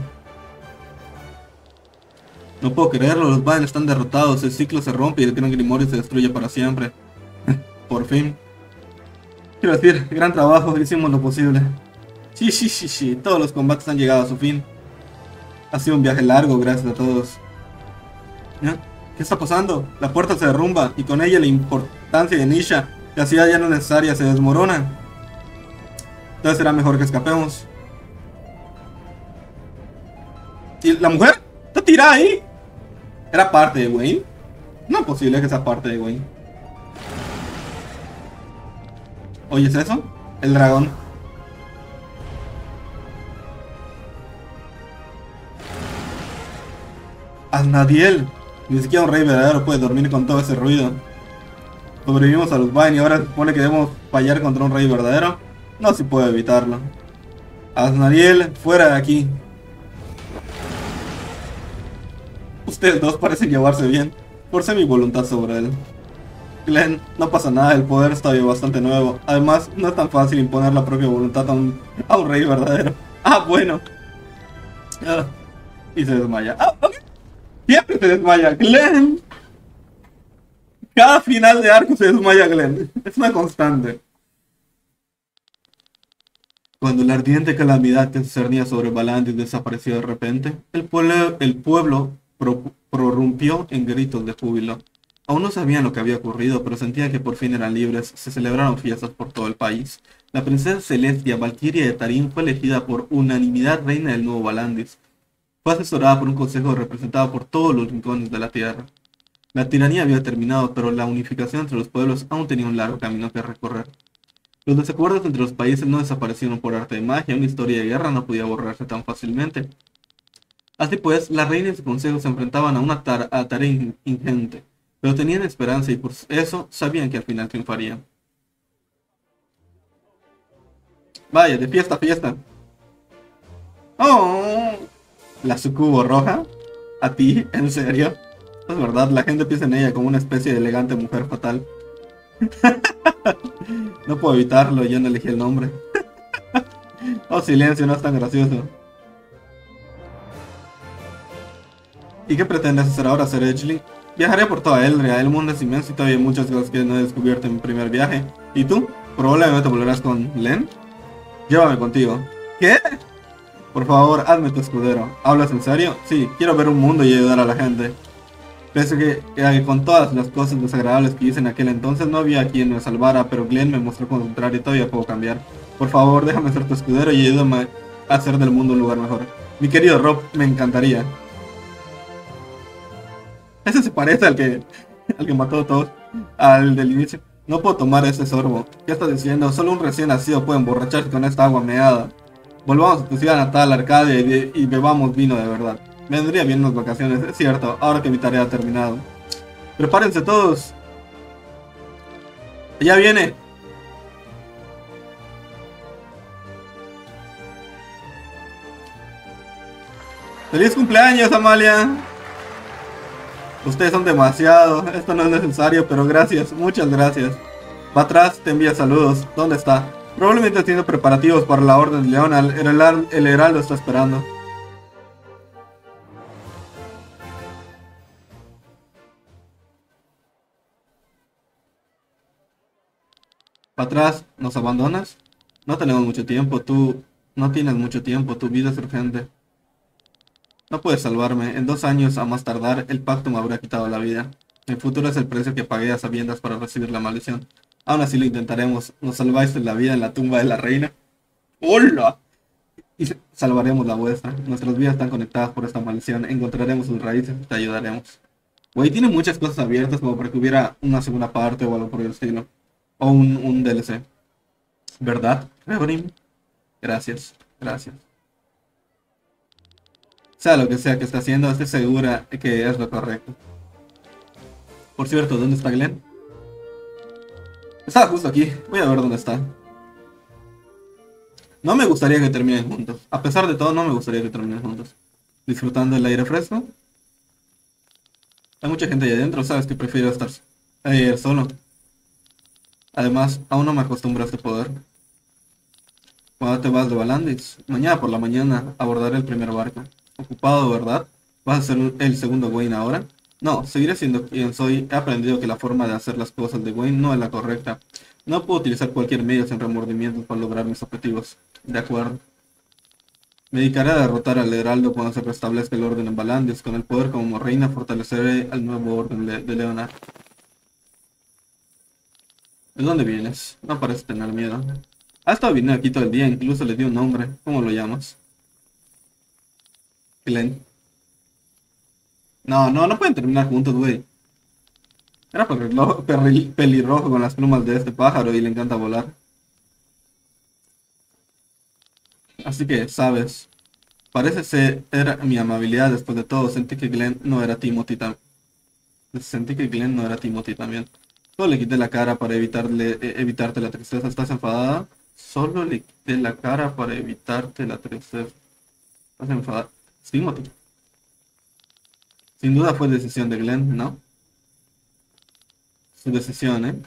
No puedo creerlo, los Vayne están derrotados, el ciclo se rompe y el Gran Grimorio se destruye para siempre. Por fin. Quiero decir, gran trabajo, hicimos lo posible. Sí, sí, sí, sí, todos los combates han llegado a su fin. Ha sido un viaje largo, gracias a todos. ¿Ya? ¿Qué está pasando? La puerta se derrumba y con ella la importancia de Nisha, la ciudad ya no necesaria, se desmorona. Entonces será mejor que escapemos. ¿Y la mujer? ¿Está tirada ahí? ¿Era parte de Wayne? No es posible que sea parte de Wayne. ¿Oyes eso? El dragón. Asnadiel. Ni siquiera un rey verdadero puede dormir con todo ese ruido. Sobrevivimos a los Vayne y ahora se supone que debemos fallar contra un rey verdadero. No se puede evitarlo. Asnadiel, fuera de aquí. Ustedes dos parecen llevarse bien. Forcé mi voluntad sobre él. Glenn, no pasa nada, el poder está bastante nuevo. Además, no es tan fácil imponer la propia voluntad a un, a un rey verdadero. Ah, bueno. Ah, y se desmaya. Ah, okay. Siempre se desmaya Glenn. Cada final de arco se desmaya Glenn. Es una constante. Cuando la ardiente calamidad que se cernía sobre Valandis desapareció de repente, el pueblo, el pueblo pro, prorrumpió en gritos de júbilo. Aún no sabían lo que había ocurrido, pero sentían que por fin eran libres. Se celebraron fiestas por todo el país. La princesa Celestia, Valquiria de Tarín, fue elegida por unanimidad reina del nuevo Valandis. Fue asesorada por un consejo representado por todos los rincones de la tierra. La tiranía había terminado, pero la unificación entre los pueblos aún tenía un largo camino que recorrer. Los desacuerdos entre los países no desaparecieron por arte de magia, una historia de guerra no podía borrarse tan fácilmente. Así pues, la reina y su consejo se enfrentaban a una tar a tarea in ingente, pero tenían esperanza y por eso sabían que al final triunfarían. Vaya, de fiesta a fiesta. ¡Oh! ¿La sucubo roja? ¿A ti? ¿En serio? Es verdad, la gente piensa en ella como una especie de elegante mujer fatal. No puedo evitarlo, yo no elegí el nombre. Oh, silencio, no es tan gracioso. ¿Y qué pretendes hacer ahora, Ser Edgley? Viajaré por toda Eldria, el mundo es inmenso y todavía hay muchas cosas que no he descubierto en mi primer viaje. ¿Y tú? ¿Probablemente volverás con Len? Llévame contigo. ¿Qué? Por favor, hazme tu escudero. ¿Hablas en serio? Sí, quiero ver un mundo y ayudar a la gente. Pese que, que con todas las cosas desagradables que hice en aquel entonces no había quien me salvara, pero Glenn me mostró con contrario y todavía puedo cambiar. Por favor, déjame ser tu escudero y ayúdame a hacer del mundo un lugar mejor. Mi querido Rob, me encantaría. Ese se parece al que, al que mató a todos, al del inicio. No puedo tomar ese sorbo. ¿Qué estás diciendo? Solo un recién nacido puede emborracharse con esta agua meada. Volvamos a tu ciudad natal, Arcadia, y, y bebamos vino de verdad. Me vendría bien unas vacaciones, es cierto, ahora que mi tarea ha terminado. Prepárense todos. Ya viene. ¡Feliz cumpleaños, Amalia! Ustedes son demasiado. Esto no es necesario, pero gracias. Muchas gracias. Va atrás, te envía saludos. ¿Dónde está? Probablemente haciendo preparativos para la Orden de León. El, el, el heraldo está esperando. ¿Va atrás? ¿Nos abandonas? No tenemos mucho tiempo. Tú no tienes mucho tiempo. Tu vida es urgente. No puedes salvarme. En dos años, a más tardar, el pacto me habrá quitado la vida. El futuro es el precio que pagué a sabiendas para recibir la maldición. Aún así lo intentaremos. Nos salvaste la vida en la tumba de la reina. ¡Hola! Y salvaremos la vuestra. Nuestras vidas están conectadas por esta maldición. Encontraremos sus raíces y te ayudaremos. Güey, tiene muchas cosas abiertas como para que hubiera una segunda parte o algo por el estilo. O un, un D L C. ¿Verdad, Reverim? Gracias, gracias. Sea lo que sea que está haciendo, estoy segura que es lo correcto. Por cierto, ¿dónde está Glenn? Estaba justo aquí. Voy a ver dónde está. No me gustaría que terminen juntos. A pesar de todo, no me gustaría que terminen juntos. Disfrutando el aire fresco. Hay mucha gente ahí adentro, sabes que prefiero estar eh, solo. Además, aún no me acostumbro a este poder. ¿Cuándo te vas de Valandis? Mañana por la mañana abordaré el primer barco. Ocupado, ¿verdad? ¿Vas a ser el segundo Wayne ahora? No, seguiré siendo quien soy. He aprendido que la forma de hacer las cosas de Wayne no es la correcta. No puedo utilizar cualquier medio sin remordimientos para lograr mis objetivos. De acuerdo. Me dedicaré a derrotar al Heraldo cuando se restablezca el orden en Valandis. Con el poder como reina fortaleceré al nuevo orden de, de Leonard. ¿De dónde vienes? No parece tener miedo. Ha estado viniendo aquí todo el día, incluso le di un nombre. ¿Cómo lo llamas? Glenn. No, no, no pueden terminar juntos, güey. Era pelirrojo, pelirrojo con las plumas de este pájaro y le encanta volar. Así que, sabes, parece ser era mi amabilidad después de todo. Sentí que Glenn no era Timothy también. Sentí que Glenn no era Timothy también. Solo le quité la cara para evitarle, eh, evitarte la tristeza. ¿Estás enfadada? Solo le quité la cara para evitarte la tristeza. ¿Estás enfadada? Timothy. Sin duda fue decisión de Glenn, ¿no? Su decisión, ¿eh?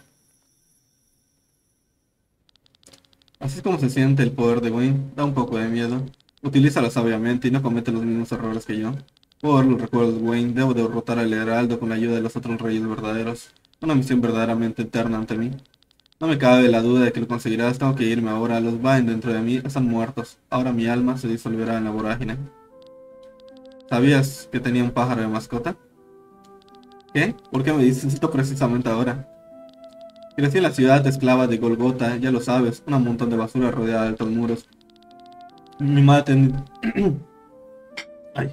Así es como se siente el poder de Wayne. Da un poco de miedo. Utilízalo sabiamente y no comete los mismos errores que yo. Puedo ver los recuerdos de Wayne. Debo derrotar al Heraldo con la ayuda de los otros reyes verdaderos. Una misión verdaderamente eterna ante mí. No me cabe la duda de que lo conseguirás. Tengo que irme ahora. Los Vine dentro de mí están muertos. Ahora mi alma se disolverá en la vorágine. ¿Sabías que tenía un pájaro de mascota? ¿Qué? ¿Por qué me dices esto precisamente ahora? Crecí en la ciudad esclava de Golgota, ya lo sabes, un montón de basura rodeada de altos muros. Mi madre ten... Ay.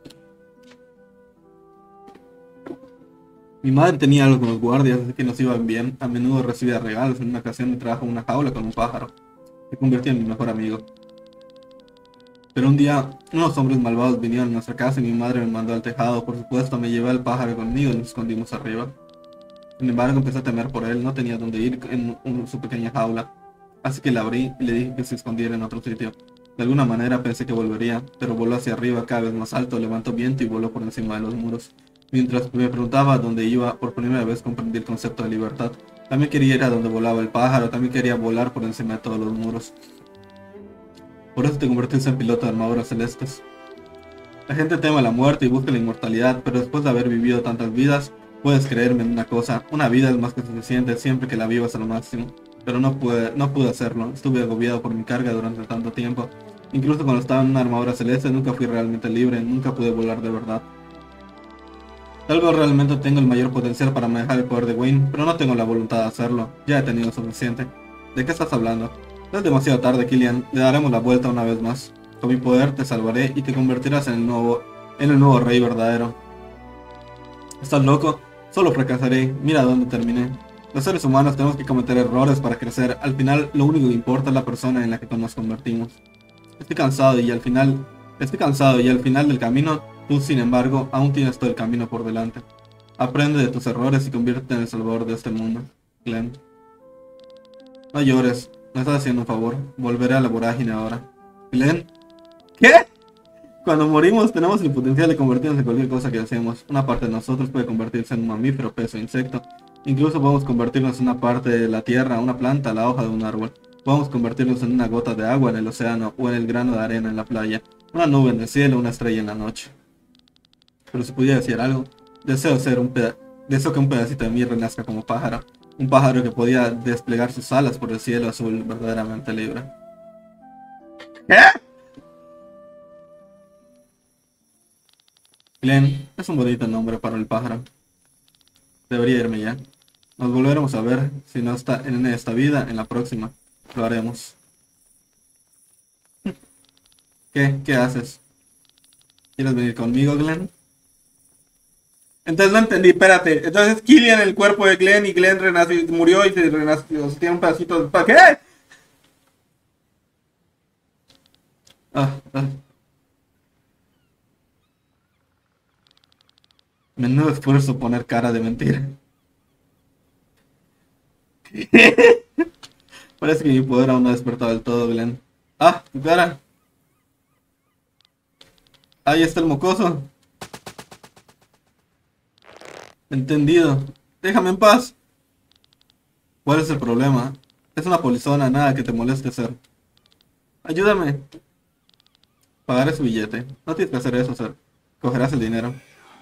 Mi madre tenía algo con los guardias, así que nos iban bien. A menudo recibía regalos. En una ocasión me trajo una jaula con un pájaro. Se convirtió en mi mejor amigo. Pero un día, unos hombres malvados vinieron a nuestra casa y mi madre me mandó al tejado. Por supuesto, me llevé al pájaro conmigo y nos escondimos arriba. Sin embargo, empecé a temer por él. No tenía dónde ir en, en su pequeña jaula. Así que la abrí y le dije que se escondiera en otro sitio. De alguna manera pensé que volvería, pero voló hacia arriba cada vez más alto, levantó viento y voló por encima de los muros. Mientras me preguntaba a dónde iba, por primera vez comprendí el concepto de libertad. También quería ir a donde volaba el pájaro, también quería volar por encima de todos los muros. Por eso te convertiste en piloto de armaduras celestes. La gente teme la muerte y busca la inmortalidad, pero después de haber vivido tantas vidas, puedes creerme en una cosa, una vida es más que suficiente siempre que la vivas a lo máximo. Pero no pude, no pude hacerlo, estuve agobiado por mi carga durante tanto tiempo. Incluso cuando estaba en una armadura celeste nunca fui realmente libre, nunca pude volar de verdad. Tal vez realmente tengo el mayor potencial para manejar el poder de Wayne, pero no tengo la voluntad de hacerlo, ya he tenido suficiente. ¿De qué estás hablando? No es demasiado tarde, Killian. Le daremos la vuelta una vez más. Con mi poder te salvaré y te convertirás en el nuevo, en el nuevo rey verdadero. ¿Estás loco? Solo fracasaré. Mira dónde terminé. Los seres humanos tenemos que cometer errores para crecer. Al final, lo único que importa es la persona en la que nos convertimos. Estoy cansado y al final... Estoy cansado y al final del camino, tú, sin embargo, aún tienes todo el camino por delante. Aprende de tus errores y conviértete en el salvador de este mundo. Glenn. No llores. Me estás haciendo un favor. Volveré a la vorágine ahora. Glenn. ¿Qué? Cuando morimos tenemos el potencial de convertirnos en cualquier cosa que hacemos. Una parte de nosotros puede convertirse en un mamífero, pez o insecto. Incluso podemos convertirnos en una parte de la tierra, una planta, la hoja de un árbol. Podemos convertirnos en una gota de agua en el océano o en el grano de arena en la playa. Una nube en el cielo, una estrella en la noche. Pero si pudiera decir algo, deseo ser un peda deseo que un pedacito de mí renazca como pájaro. Un pájaro que podía desplegar sus alas por el cielo azul verdaderamente libre. ¿Qué? Glenn, es un bonito nombre para el pájaro. Debería irme ya. Nos volveremos a ver, si no está en esta vida, en la próxima. Lo haremos. ¿Qué? ¿Qué haces? ¿Quieres venir conmigo, Glenn? Entonces no entendí, espérate. Entonces Killian el cuerpo de Glenn y Glenn renació, murió y se renació. O sea, tiene un pedacito de... ¿Para qué? Ah, ah. Menudo esfuerzo poner cara de mentira. Parece que mi poder aún no ha despertado del todo, Glenn. Ah, tu cara. Ahí está el mocoso. Entendido. Déjame en paz. ¿Cuál es el problema? Es una polizona, nada que te moleste ser. Ayúdame. Pagaré su billete. No tienes que hacer eso, Ser. Cogerás el dinero.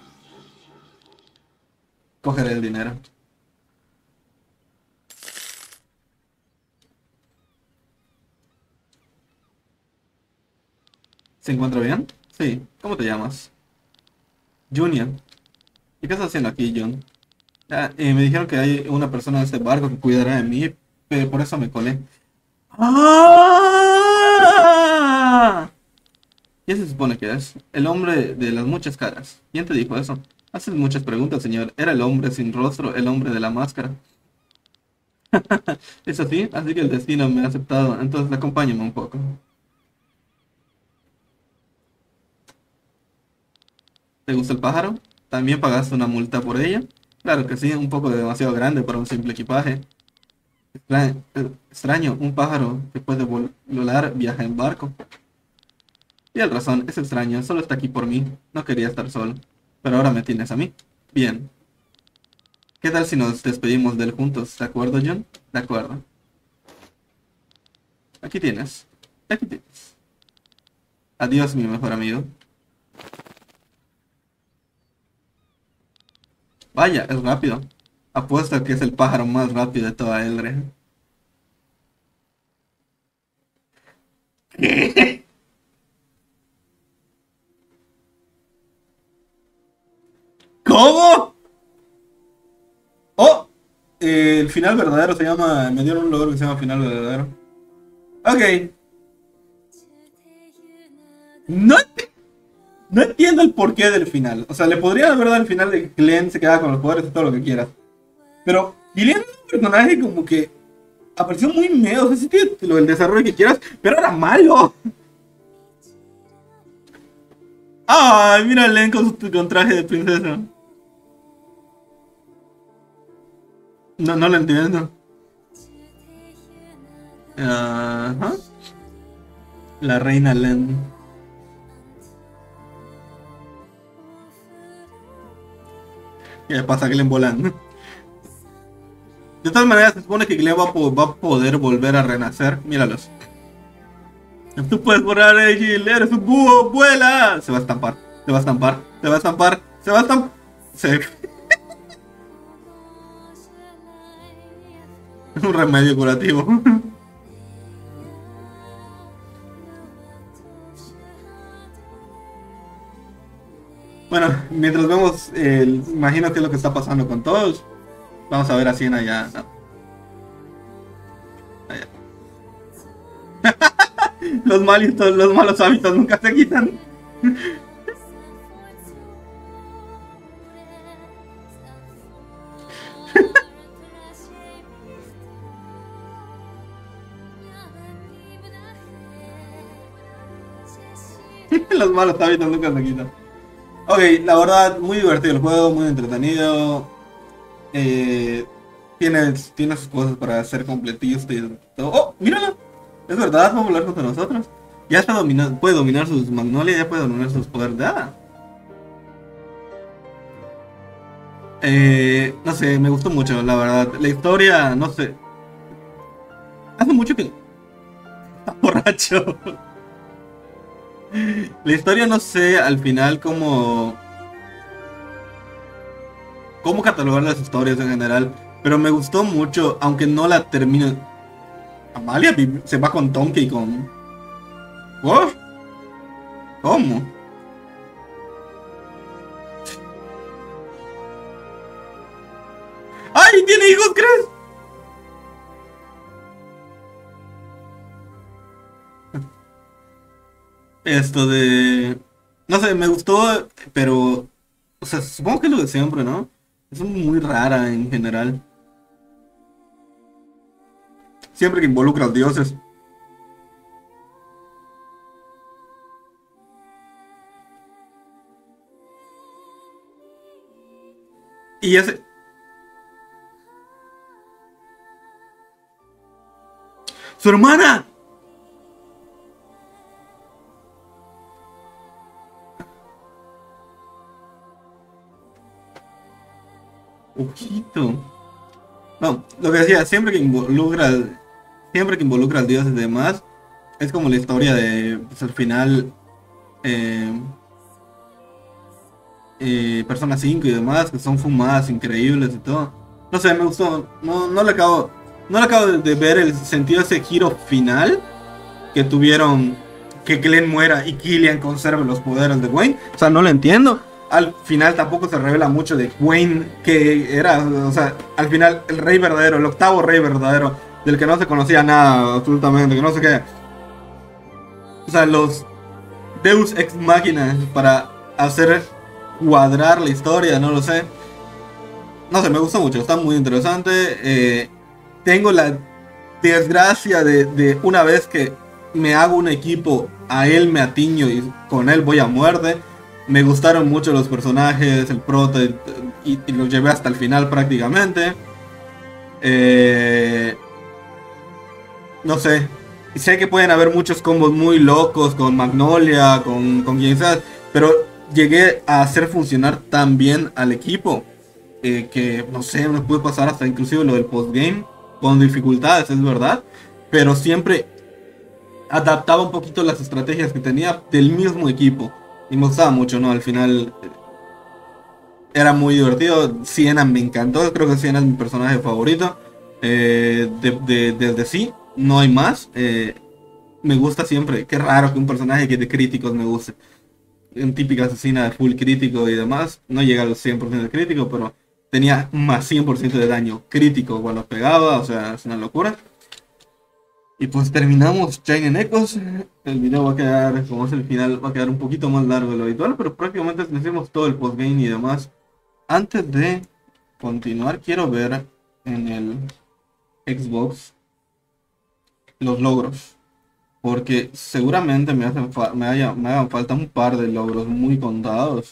Cogeré el dinero. ¿Se encuentra bien? Sí. ¿Cómo te llamas? Junior. ¿Y qué estás haciendo aquí, John? Ah, eh, me dijeron que hay una persona en este barco que cuidará de mí, pero por eso me colé. ¡Ah! ¿Quién se supone que es? El hombre de las muchas caras. ¿Quién te dijo eso? Haces muchas preguntas, señor. Era el hombre sin rostro, el hombre de la máscara. ¿Es así? Así que el destino me ha aceptado. Entonces acompáñame un poco. ¿Te gusta el pájaro? ¿También pagaste una multa por ella? Claro que sí, un poco demasiado grande para un simple equipaje. Extra- eh, Extraño, un pájaro que puede vol- volar viaja en barco. Tienes razón, es extraño, solo está aquí por mí. No quería estar solo. Pero ahora me tienes a mí. Bien. ¿Qué tal si nos despedimos de él juntos? ¿De acuerdo, John? De acuerdo. Aquí tienes. Aquí tienes. Adiós, mi mejor amigo. Vaya, es rápido. Apuesto que es el pájaro más rápido de toda Eldre. ¿Cómo? Oh, eh, el final verdadero se llama... Me dieron un logro que se llama final verdadero. Ok. No, ent- no entiendo el porqué del final. O sea, le podría haber dado el final de que Glenn se queda con los poderes y todo lo que quieras. Pero Gillian es un personaje como que apareció muy medio. O sea, sí tiene lo del desarrollo que quieras, pero era malo. Ay, mira a Len con, su, con traje de princesa. No, no lo entiendo. Ajá. La reina Len. ¿Qué pasa, Glenn volando? De todas maneras, se supone que Glenn va a, po- va a poder volver a renacer. Míralos. Tú puedes borrar a Gil, eres un búho, vuela. Se va a estampar, se va a estampar, se va a estampar, se va a estampar. Se... un remedio curativo. Bueno, mientras vemos, eh, imagino que es lo que está pasando con todos. Vamos a ver a Cien allá. No, allá. Los malitos, los malos hábitos nunca se quitan. Los malos hábitos nunca se quitan. Ok, la verdad, muy divertido el juego, muy entretenido. Eh, tiene, tiene sus cosas para ser completista y todo. ¡Oh, míralo! Es verdad, va a volar contra nosotros. Ya está dominando, puede dominar sus Magnolia, ya puede dominar sus poderes de hada. Eh, no sé, me gustó mucho, la verdad. La historia, no sé. Hace mucho que... Está borracho. La historia no sé al final cómo... Cómo catalogar las historias en general. Pero me gustó mucho, aunque no la termine. Amalia se va con Tonke y con... ¿What? ¿Cómo? ¡Ay! ¿Tiene hijos, crees? Esto de... No sé, me gustó, pero... O sea, supongo que es lo de siempre, ¿no? Es muy rara en general. Siempre que involucra a los dioses. Y ese... ¡Su hermana! Ojito. No, lo que decía, siempre que involucra... Siempre que involucra al dios y demás, es como la historia de, pues al final... Eh, eh, Persona cinco y demás, que son fumadas increíbles y todo. No sé, me gustó. No, no le acabo, no le acabo de, de ver el sentido de ese giro final que tuvieron, que Glenn muera y Killian conserve los poderes de Wayne. O sea, no lo entiendo. Al final tampoco se revela mucho de Wayne, que era, o sea, al final el rey verdadero, el octavo rey verdadero, del que no se conocía nada absolutamente, que no sé qué. O sea, los Deus Ex Machina para hacer cuadrar la historia, no lo sé. No sé, me gusta mucho, está muy interesante. Eh, tengo la desgracia de, de una vez que me hago un equipo, a él me atiño y con él voy a muerte. Me gustaron mucho los personajes, el prota, y, y, y los llevé hasta el final prácticamente. Eh, no sé, sé que pueden haber muchos combos muy locos con Magnolia, con, con quien sea, pero llegué a hacer funcionar tan bien al equipo eh, que, no sé, me puede pasar hasta inclusive lo del postgame, con dificultades, es verdad, pero siempre adaptaba un poquito las estrategias que tenía del mismo equipo y me gustaba mucho, ¿no? Al final eh, era muy divertido. Siena me encantó, creo que Siena es mi personaje favorito. Eh, de, de- desde sí, no hay más. Eh, me gusta siempre, qué raro que un personaje que de críticos me guste. Un típica asesina de full crítico y demás. No llega a los cien por ciento de crítico, pero tenía más cien por ciento de daño crítico cuando pegaba, o sea, es una locura. Y pues terminamos Chain Echoes. El video va a quedar, como es el final, va a quedar un poquito más largo de lo habitual, pero prácticamente hicimos todo el postgame y demás. Antes de continuar, quiero ver en el Xbox los logros. Porque seguramente me hacen fa- me, haya- me hagan falta un par de logros muy contados.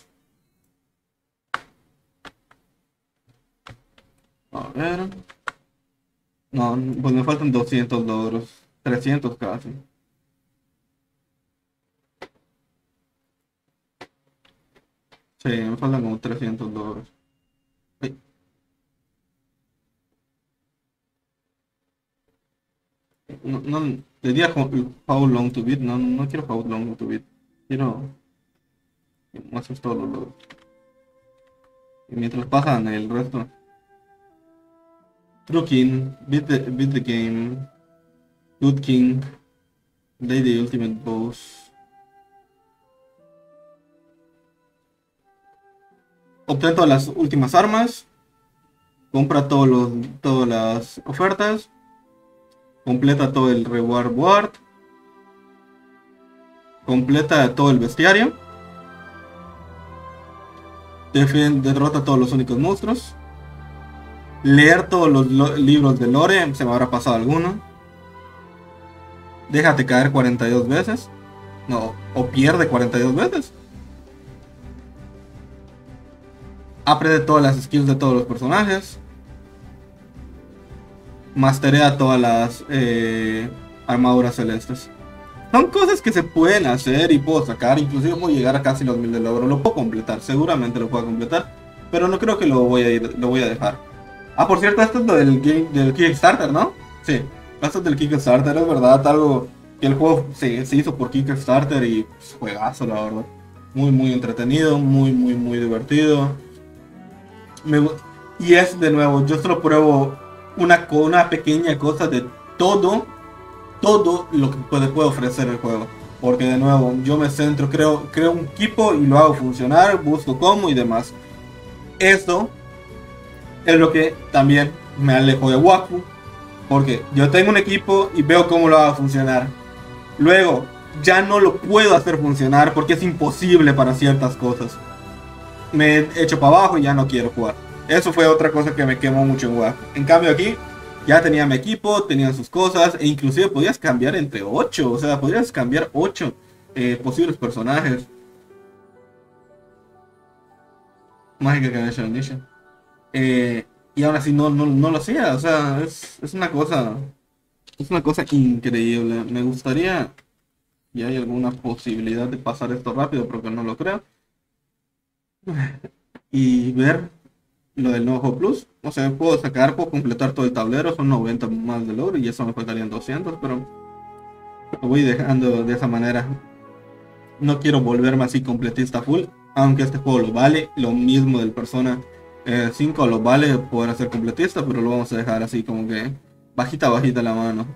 A ver. No, pues me faltan doscientos logros. Trescientos casi. Sí, me faltan como trescientos logros. Ay, no, no, le di a How How Long to Beat. No, no quiero How Long to Beat. Quiero hacer todos los logros. Y mientras pasan el resto. True King, Beat the, beat the Game, Good King, Lady Ultimate Boss. Obtén todas las últimas armas. Compra todos los, todas las ofertas. Completa todo el reward board. completa todo el bestiario. Defien- derrota a todos los únicos monstruos. Leer todos los lo- libros de lore, se me habrá pasado alguno. Déjate caer cuarenta y dos veces. No, o pierde cuarenta y dos veces. Aprende todas las skills de todos los personajes. Masterea todas las eh, armaduras celestes. Son cosas que se pueden hacer y puedo sacar. Inclusive puedo llegar a casi los mil de logro. Lo puedo completar, seguramente lo puedo completar. Pero no creo que lo voy a, ir, lo voy a dejar. Ah, por cierto, esto es lo del, game, del Kickstarter, ¿no? Sí, esto es del Kickstarter, es verdad. Algo que el juego se, se hizo por Kickstarter y pues, juegazo, la verdad. Muy, muy entretenido, muy, muy, muy divertido. Me, y es de nuevo, yo solo pruebo una, una pequeña cosa de todo, todo lo que puede, puede ofrecer el juego. Porque de nuevo, yo me centro, creo, creo un equipo y lo hago funcionar, busco cómo y demás. Esto es lo que también me alejo de Waku. Porque yo tengo un equipo y veo cómo lo hago funcionar. Luego, ya no lo puedo hacer funcionar porque es imposible para ciertas cosas. Me he hecho para abajo y ya no quiero jugar. Eso fue otra cosa que me quemó mucho en Waku. En cambio aquí, ya tenía mi equipo, tenían sus cosas, e inclusive podías cambiar entre ocho. O sea, podías cambiar ocho eh, posibles personajes. Mágica Connection Edition. Eh, y aún así no, no, no lo hacía. O sea, es, es una cosa. Es una cosa increíble. Me gustaría. Y hay alguna posibilidad de pasar esto rápido, pero que no lo creo. Y ver lo del nuevo juego Plus. O sea, puedo sacar, puedo completar todo el tablero. Son noventa más de logro y eso me faltarían doscientos, pero lo voy dejando de esa manera. No quiero volverme así completista full. Aunque este juego lo vale. Lo mismo del Persona eh, cinco lo vale poder hacer completista, pero lo vamos a dejar así como que bajita, bajita la mano.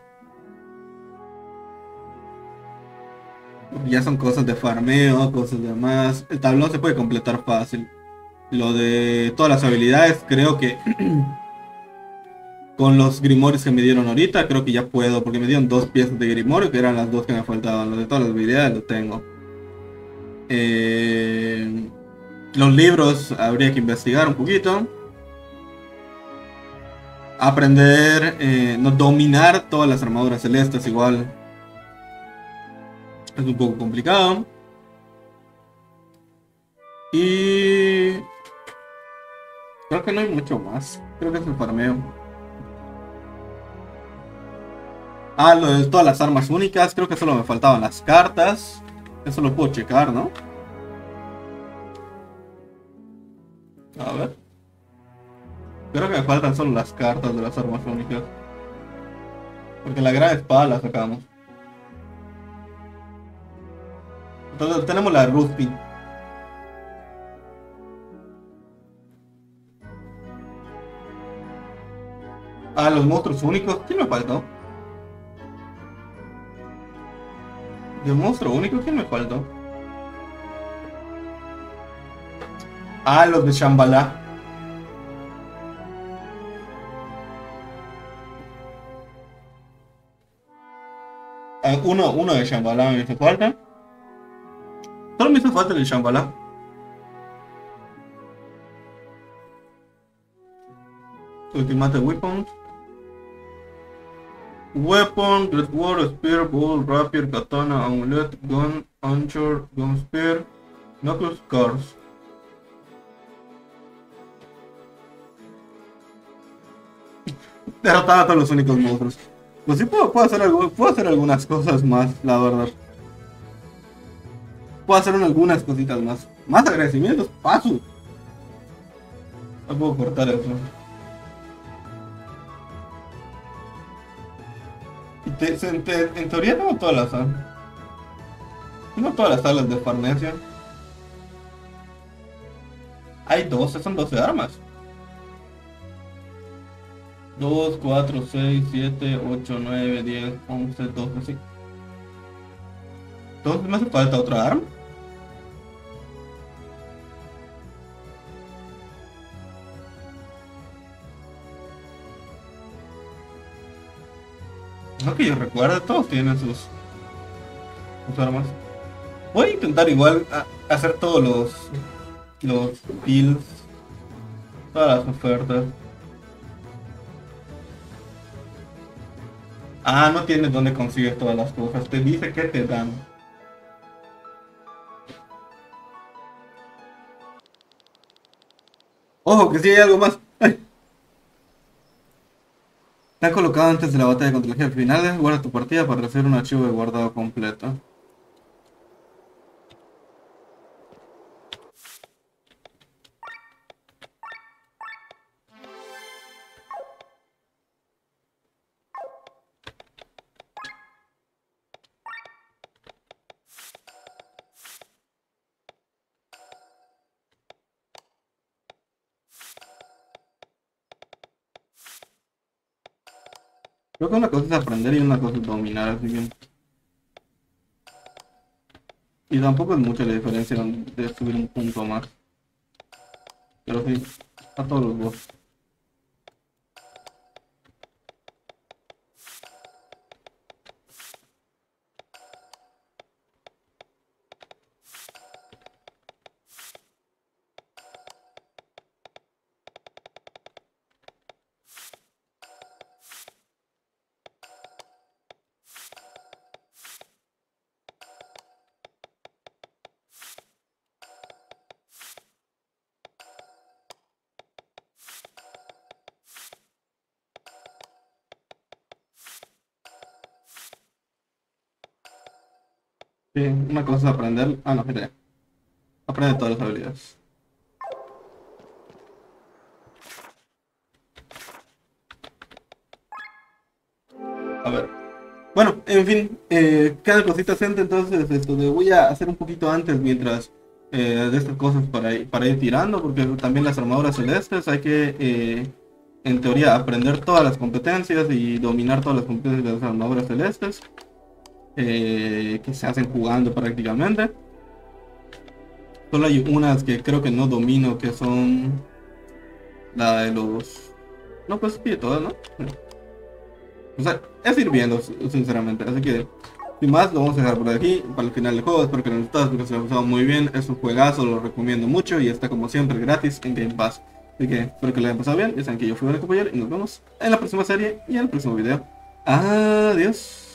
Ya son cosas de farmeo, cosas de más. El tablón se puede completar fácil. Lo de todas las habilidades, creo que con los grimorios que me dieron ahorita, creo que ya puedo, porque me dieron dos piezas de grimorio, que eran las dos que me faltaban. Lo de todas las habilidades lo tengo. Eh, los libros habría que investigar un poquito. Aprender, eh, no dominar todas las armaduras celestes igual. Es un poco complicado. Y creo que no hay mucho más. Creo que es el farmeo. Ah, lo de todas las armas únicas. Creo que solo me faltaban las cartas. Eso lo puedo checar, ¿no? A ver. Creo que me faltan solo las cartas de las armas únicas. Porque la gran espada la sacamos. Entonces tenemos la Rusty. Ah, los monstruos únicos. ¿Quién me faltó? ¿De monstruo único? ¿Quién me faltó? Ah, los de Shambhala. Ah, uno, uno de Shambhala me hizo falta. Solo me hizo falta el de Shambhala. Ultimate Weapon. Weapon, Great War, Spear, Bow, Rapier, Katana, Amulet, Gun, Anchor, Gun Spear, Knuckles, Cars. Derrotar a todos los únicos monstruos. Pues sí puedo, puedo, hacer algo, puedo hacer algunas cosas más, la verdad. Puedo hacer algunas cositas más. Más agradecimientos, paso. No puedo cortar eso. Te, se- te- en teoría tengo todas las salas. Tengo todas las salas de farmacia. Hay doce, son doce armas. dos, cuatro, seis, siete, ocho, nueve, diez, once, doce, sí. Entonces me hace falta otra arma. No que yo recuerde, todos tienen sus, sus armas. Voy a intentar igual a- hacer todos los, los deals, todas las ofertas. Ah, no tienes dónde consigues todas las cosas. Te dice que te dan. Ojo, que si hay algo más. Te han colocado antes de la batalla contra el jefe final. Guarda tu partida para recibir un archivo de guardado completo. Creo que una cosa es aprender y una cosa es dominar, así que... Y tampoco es mucha la diferencia de subir un punto más. Pero sí, a todos los dos. Sí, una cosa es aprender... Ah, no, mira. Aprende todas las habilidades. A ver. Bueno, en fin, eh, cada cosita gente, entonces esto de voy a hacer un poquito antes mientras eh, de estas cosas para ir, para ir tirando, porque también las armaduras celestes hay que, eh, en teoría, aprender todas las competencias y dominar todas las competencias de las armaduras celestes, eh, que se hacen jugando prácticamente. Solo hay unas que creo que no domino, que son la de los... No, pues sí, todas, ¿no? O sea, es ir viendo, sinceramente. Así que, sin más, lo vamos a dejar por aquí para el final del juego. Espero que lo disfruten, espero que se lo hayan pasado muy bien. Es un juegazo, lo recomiendo mucho y está como siempre gratis en Game Pass. Así que espero que lo hayan pasado bien. Ya saben que yo fui el compañero y nos vemos en la próxima serie y en el próximo video. Adiós.